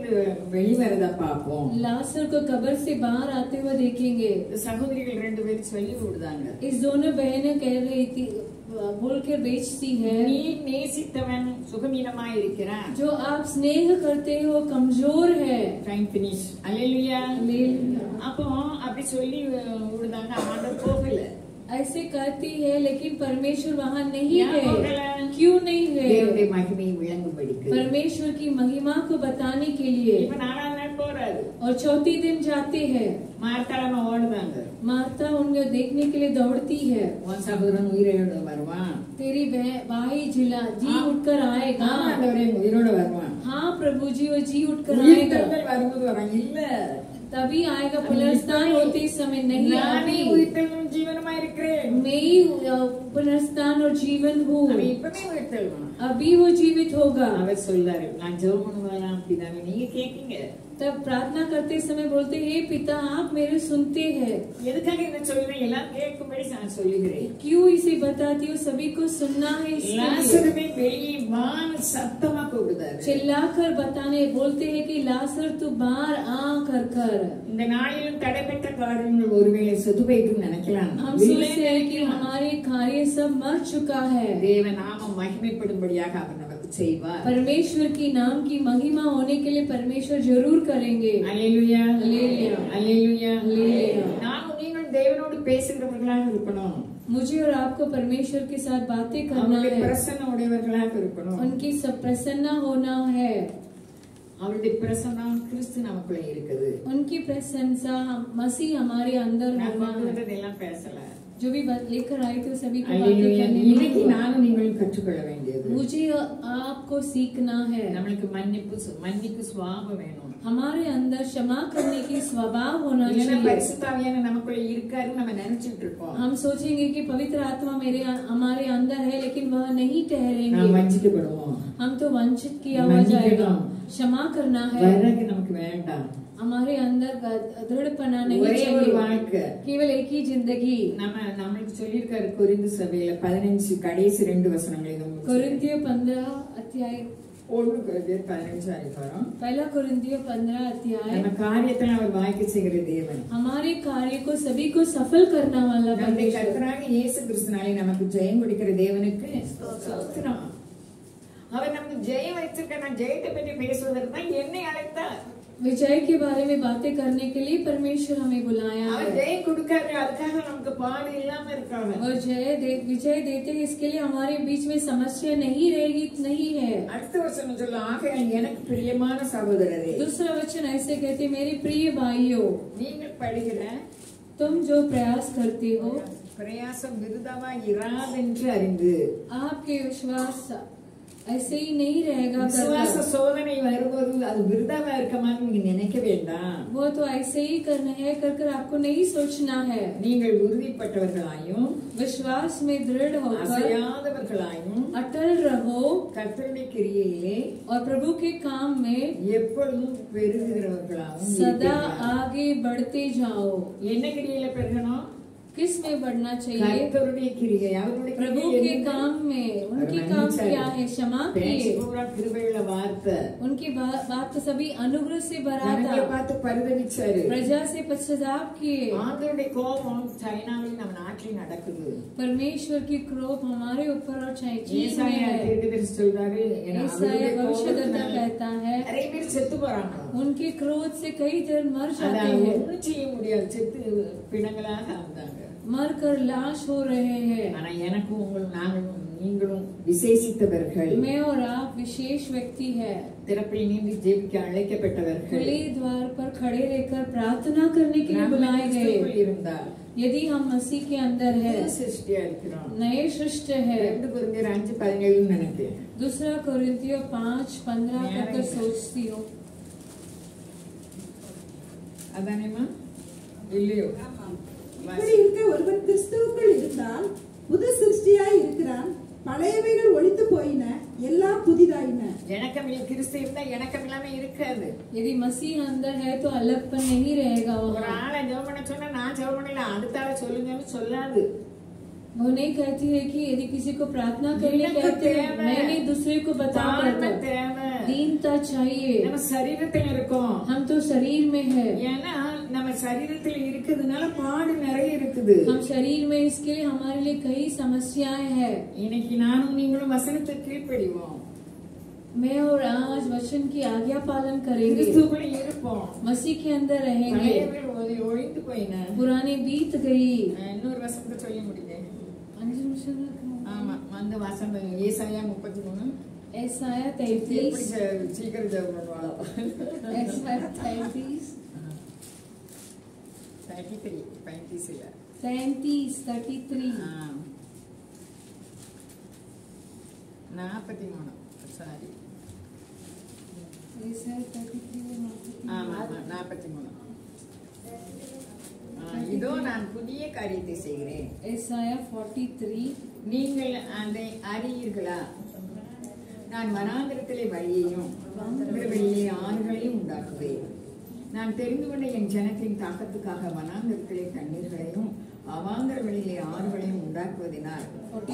வெளிவரத பாப்போம். लासर को कब्र से बाहर आते हुए देखेंगे। சகோதரிகள் ரெண்டு பேரும் சொல்லி விடுதாங்க. इस दोनों बहनें कह रही थी, बोलकर बेचती है, நீ நேசித்தவன் சுகமீனமாய் இருக்கிறான், जो आप स्नेह करते हो कमजोर है। Time finish. அல்லேலூயா. हालेलुया। அப்போ அப்படி சொல்லி விடுதாங்க. ஆண்டவர் போகல. ऐसे करती है, लेकिन परमेश्वर वहाँ नहीं क्या गए। होगला? क्यों नहीं गए? தேவனுடைய மகிமை விளங்கும்படிக்கு. परमेश्वर की महिमा को बताने के लिए। இப்ப நாலாவது நாள் போறாரு. और चौथी दिन जाते हैं। மார்த்தாளமா ஓடுதாங்க. मार्ता उनको देखने के लिए दौड़ती है। உன் சகோதரன் உயிரோட வருவான். तेरी बह- भाई जिला जी हाँ। उठकर आएगा। ஆண்டவரே உயிரோட வருவான். हाँ प्रभु जी, वो जी उठकर உயிர் आएगा। தந்தல் வரும்போது வரான். இல்ல, तभी आएगा, पुनरुत्थान होते समय नहीं। நானே अभी உயிர் தள்ளும் ஜீவனமா இருக்கிறேன். मैं ही अ, पुनरुत्थान और जीवन हूँ। அவன் இப்பவே உயிர் தள்ளுவான். अभी वो जीवित होगा। அவர் சொல்றாரு, நான் ஜெபம் பண்ணுவேன் பிதாவே, நீங்க கேட்கீங்க. तब प्रार्थना करते समय बोलते, हे पिता आप मेरे सुनते हैं। எதுக்காக என்ன சொல்றேன்? எல்லாம் கேட்கும்படி நான் சொல்லுகிறேன். क्यों इसे बताती हूँ? सभी को सुनना है इसलिए। லாசருமே வெளியே வான்னு சத்தமா கூப்பிடுதாரு. चिल्लाकर बताने बोलते हैं कि लासर तू बाहर आ कर कर। இந்த நாளிலும் தடைப்பட்ட காரியங்கள் ஒருவேளை செத்து போயிட்டு நினைக்கலாம். हम सोचते हैं कि हमारे कार्य सब मर चुका है। தேவ நாமம் மகிமைப்படும்படியாக அவர் நமக்கு செய்வார். परमेश्वर की नाम की महिमा होने के लिए परमेश्वर जरूर करेंगे। அல்லேலூயா. அல்லேலூயா. அல்லேலூயா. அல்லேலூயா. நாமும் நீங்கள் தேவனோடு பேசுகிறவர்களாக இருக்கணும். मुझे और आपको परमेश्वर के साथ बातें करना அவருடைய है, பிரசன்ன உடையவர்களாக இருக்கணும். उनकी सब प्रसन्न होना है। அவருடைய பிரசன்னம் கிறிஸ்து நமக்குள்ள இருக்குது. उनकी प्रशंसा मसीह हमारे अंदर நான் होना கொண்டு है। வந்ததெல்லாம் பேசல. जो भी बात लेकर आए थे सभी को बातें அல்லேலூயா. करने இன்னைக்கு में நானும் நீங்களும் கற்றுக்கொள்ள வேண்டியது, मुझे और आपको सीखना है। நம்மளுக்கு மன்னிப்பு மன்னிப்பு சுபாவம் வேணும். हमारे अंदर क्षमा करने की स्वभाव होना இல்லைன்னா चाहिए। பரிசுத்த ஆவியானவர் நமக்குள்ள இருக்காருன்னு நம்ம நினைச்சிட்டு இருக்கோம். हम सोचेंगे कि पवित्र आत्मा मेरे हमारे अंदर है, लेकिन वह नहीं நாம் ठहरेंगे। வஞ்சிக்கப்படுவோம். हम तो वंचित किया हुआ जाएगा। क्षमा करना है। வைராக்கியம் நமக்கு வேண்டாம். हमारे अंदर दृढ़पना नहीं ஒரே ஒரு चाहिए, வாழ்க்கை. केवल एक ही जिंदगी। நம்ம நம்மளுக்கு சொல்லியிருக்காரு கொரிந்து சபையில பதினஞ்சு கடைசி ரெண்டு வசனங்கள். कोरिन्थियों पंद्रह अध्याय, ஒன்று கொரிந்தியர் பதினஞ்சு அதிகாரம். पहला कोरिन्थियों पंद्रह अध्याय। நம்ம காரியத்துல அவர் வாய்க்க செய்கிற தேவன். हमारे कार्य को सभी को सफल करना वाला நம்முடைய परमेश्वर। கர்த்தராக இயேசு கிறிஸ்துனாலே நமக்கு ஜெயம் கொடுக்கிற தேவனுக்கு ஸ்தோத்திரம். அவர் நமக்கு ஜெயம் வைத்திருக்க, நான் ஜெயத்தை பற்றி பேசுவதற்கு தான் என்னை அழைத்தார். विजय के बारे में बातें करने के लिए परमेश्वर हमें बुलाया அவர் है। ஜெயம் கொடுக்காரு, அதுக்காக நமக்கு பாடு இல்லாம இருக்காங்க. और जय दे, विजय देते हैं, इसके लिए हमारे बीच में समस्या नहीं रहेगी, नहीं है। அடுத்த வருஷம் சொல்ல, ஆகையால் எனக்கு பிரியமான சகோதரரே, दूसरा वचन ऐसे कहते, मेरे प्रिय भाइयों, நீங்கள் படுகிற तुम जो प्रयास करते हो, பிரயாசம் விருதாவா இராதென்று அறிந்து. आपके विश्वास ऐसे ही नहीं रहेगा। விசுவாச करना சோதனை வரும்போது அது விருதாவா இருக்கமான்னு நீங்க நினைக்க வேண்டாம். वो तो ऐसे ही करना है, कर कर आपको नहीं सोचना है। நீங்கள் உறுதிப்பட்டவர்களாயும் विश्वास में दृढ़ होकर அசையாதவர்களாயும் अटल रहो, கர்த்தருடைய கிரியையிலே और प्रभु के काम में எப்பொழுதும் பெருகுகிறவர்களாகவும் सदा இருப்பீர்களாக. आगे बढ़ते जाओ। என்ன கிரியையில பெருகணும்? किस में बढ़ना चाहिए? கர்த்தருடைய கிரியை. அவருடைய प्रभु கிரியை के என்ன? काम में। उनकी और काम मन्निचाரு. क्या है? क्षमा பேச்சு किए। பூரா கிருபையுள்ள வார்த்தை. उनकी बा- बात तो सभी अनुग्रह से भरा ஜனங்களை था। பார்த்து பரிதவிச்சாரு. प्रजा से पश्चाताप किए। ஆண்டவருடைய கோபம் சைனாவில் நம்ம நாட்டில் நடக்குது. परमेश्वर की क्रोध हमारे ऊपर और चाहे चीज में ஏசாயா है। தீர்க்கதரிசி சொல்றாரு, ஏன்னா ईसाया அவருடைய भविष्यद्वक्ता கோபத்தினால कहता है, நிறைய பேர் செத்து போறாங்க. उनके क्रोध से कई जन मर அதை जाते हैं, ஒண்ணும் செய்ய முடியாது. செத்து பிணங்களாக ஆகுதாங்க. मर कर लाश हो रहे हैं। ஆனா எனக்கும் உங்களும் நாங்களும் நீங்களும் விசேஷித்தவர்கள். मैं और आप विशेष व्यक्ति है। திறப்பில் நின்று ஜெபிக்க அழைக்கப்பட்டவர்கள் खुले द्वार पर खड़े रहकर प्रार्थना करने के लिए बुलाए गए। இருந்தால் यदि हम मसीह के अंदर है, சிருஷ்டியா இருக்கிறோம்। नए सृष्टि है। ரெண்டு கொரிந்தியர் அஞ்சு பதினேழு நினைக்கிறேன்। दूसरा कोरिन्थियों पाँच पंद्रह पढ़कर सोचती हो। அதானேமா இல்லையோ? இப்படி இருக்க ஒருவன் கிறிஸ்துவுக்குள் இருந்தால் புது சிருஷ்டியாய் இருக்கிறான், பழையவைகள் ஒழித்து போயின, எல்லாம் புதிதாயின। எனக்கம் கிறிஸ்து இருந்தா எனக்கம் இல்லாம இருக்காது। यदि मसीह अंदर है तो अलगपन नहीं रहेगा। ஒரு ஆளை ஜெபம் பண்ண சொன்னா நான் ஜெபம் பண்ணல அடுத்த ஆளை சொல்லுங்கன்னு சொல்லாது। वो नहीं कहती है कि यदि किसी को प्रार्थना करने कहते हैं मैंने दूसरे को बता देता। दीनता चाहिए। நம்ம சரீரத்துல இருக்கோம், हम तो शरीर में है। ஏன்னா நம்ம சரீரத்துல இருக்குதுனால பாடு நிறைய இருக்குது। हम शरीर में इसके लिए हमारे लिए कई समस्याएं हैं। இன்னைக்கு நானும் நீங்களும் வசனத்துக்கு கீழ்ப்படிவோம்। मैं और आज वचन की आज्ञा पालन करेंगे, கிறிஸ்துவுக்குள்ள இருப்போம், मसीह के अंदर रहेंगे। ஒழிந்து போயின, पुराने बीत गई। இன்னொரு வசனத்தை சொல்ல முடியுது। அஞ்சு நிமிஷம் ஆமா, அந்த வசனம் ஏசாயா முப்பத்தி மூணு ऐसाया तैतीस சீக்கிரம் ஜெபம் பண்ணுவாளோ। ऐसाया तैतीस தேர்ட்டி த்ரீ पैंतीस இல்ல तैतीस थर्टी थ्री நாற்பத்தி மூணு சாரி ऐसाया थर्टी थ्री ஆமா நாற்பத்தி மூணு இதோ நான் புதிய காரியத்தை செய்கிறேன்। ऐसाया फोर्टी थ्री நீங்கள் அதை அறியீர்களா? நான் வனாந்திரத்திலே வழியையும் வெளியே ஆறுகளையும் உண்டாக்குவேன்। நான் தெரிந்து கொண்ட என் ஜனத்தின் தாக்கத்துக்காக வனாந்திரத்திலே தண்ணீர்களையும் அவாந்தர வெளியிலே ஆறுகளையும் உண்டாக்குவதனால்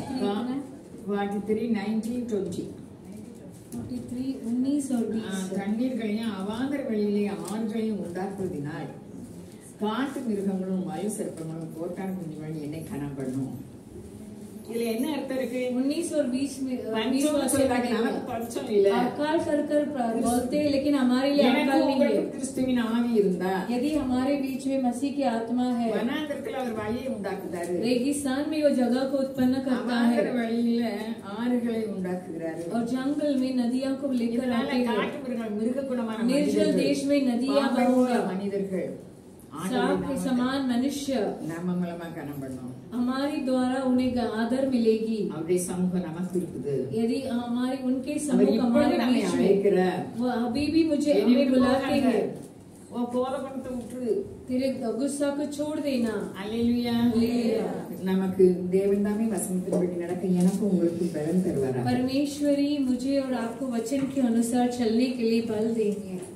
தண்ணீர்களையும் அவாந்தர வெளியிலே ஆறுகளையும் உண்டாக்குவதனால் காட்டு மிருகங்களும் மயில் சிற்பங்களும் கோட்டான் குஞ்சுகளும் என்னை காணப்படணும்। இதுல என்ன அர்த்தம் இருக்கு? उन्नीस और बीस में படிச்சோம் இல்ல, अकाल कर कर बोलते हैं लेकिन हमारे लिए अकाल नहीं है। கிறிஸ்துவின் ஆவி இருந்தா, यदि हमारे बीच में मसीह की आत्मा है, வனாந்திரத்துல அவர் வழியை உண்டாக்குறாரு, रेगिस्तान में वो जगह को उत्पन्न करता है, வழியில ஆறுகளை உண்டாக்குறாரு, और जंगल में नदियां को लेकर आते हैं। காட்டு மிருகங்கள் மிருக குணமான निर्जल देश में नदियां बहेंगी, மனிதர்கள் सांप के समान मनुष्य நம்ம மூலமா காணப்படணும்। हमारी द्वारा उन्हें आदर मिलेगी। அவருடைய சமூகம் நமக்கு இருக்குது। यदि हमारे उनके समूह हमारे बीच में, वो अभी भी मुझे हमें बुलाते हैं। वो கோபப்பட்டு விட்டு तेरे गुस्सा को छोड़ देना। அல்லேலூயா। நமக்கு தேவன் தாமே வசனத்தின்படி நடக்க எனக்கும் உங்களுக்கு பலன் தருவாரா। परमेश्वरी मुझे और आपको वचन के अनुसार चलने के लिए बल देंगे।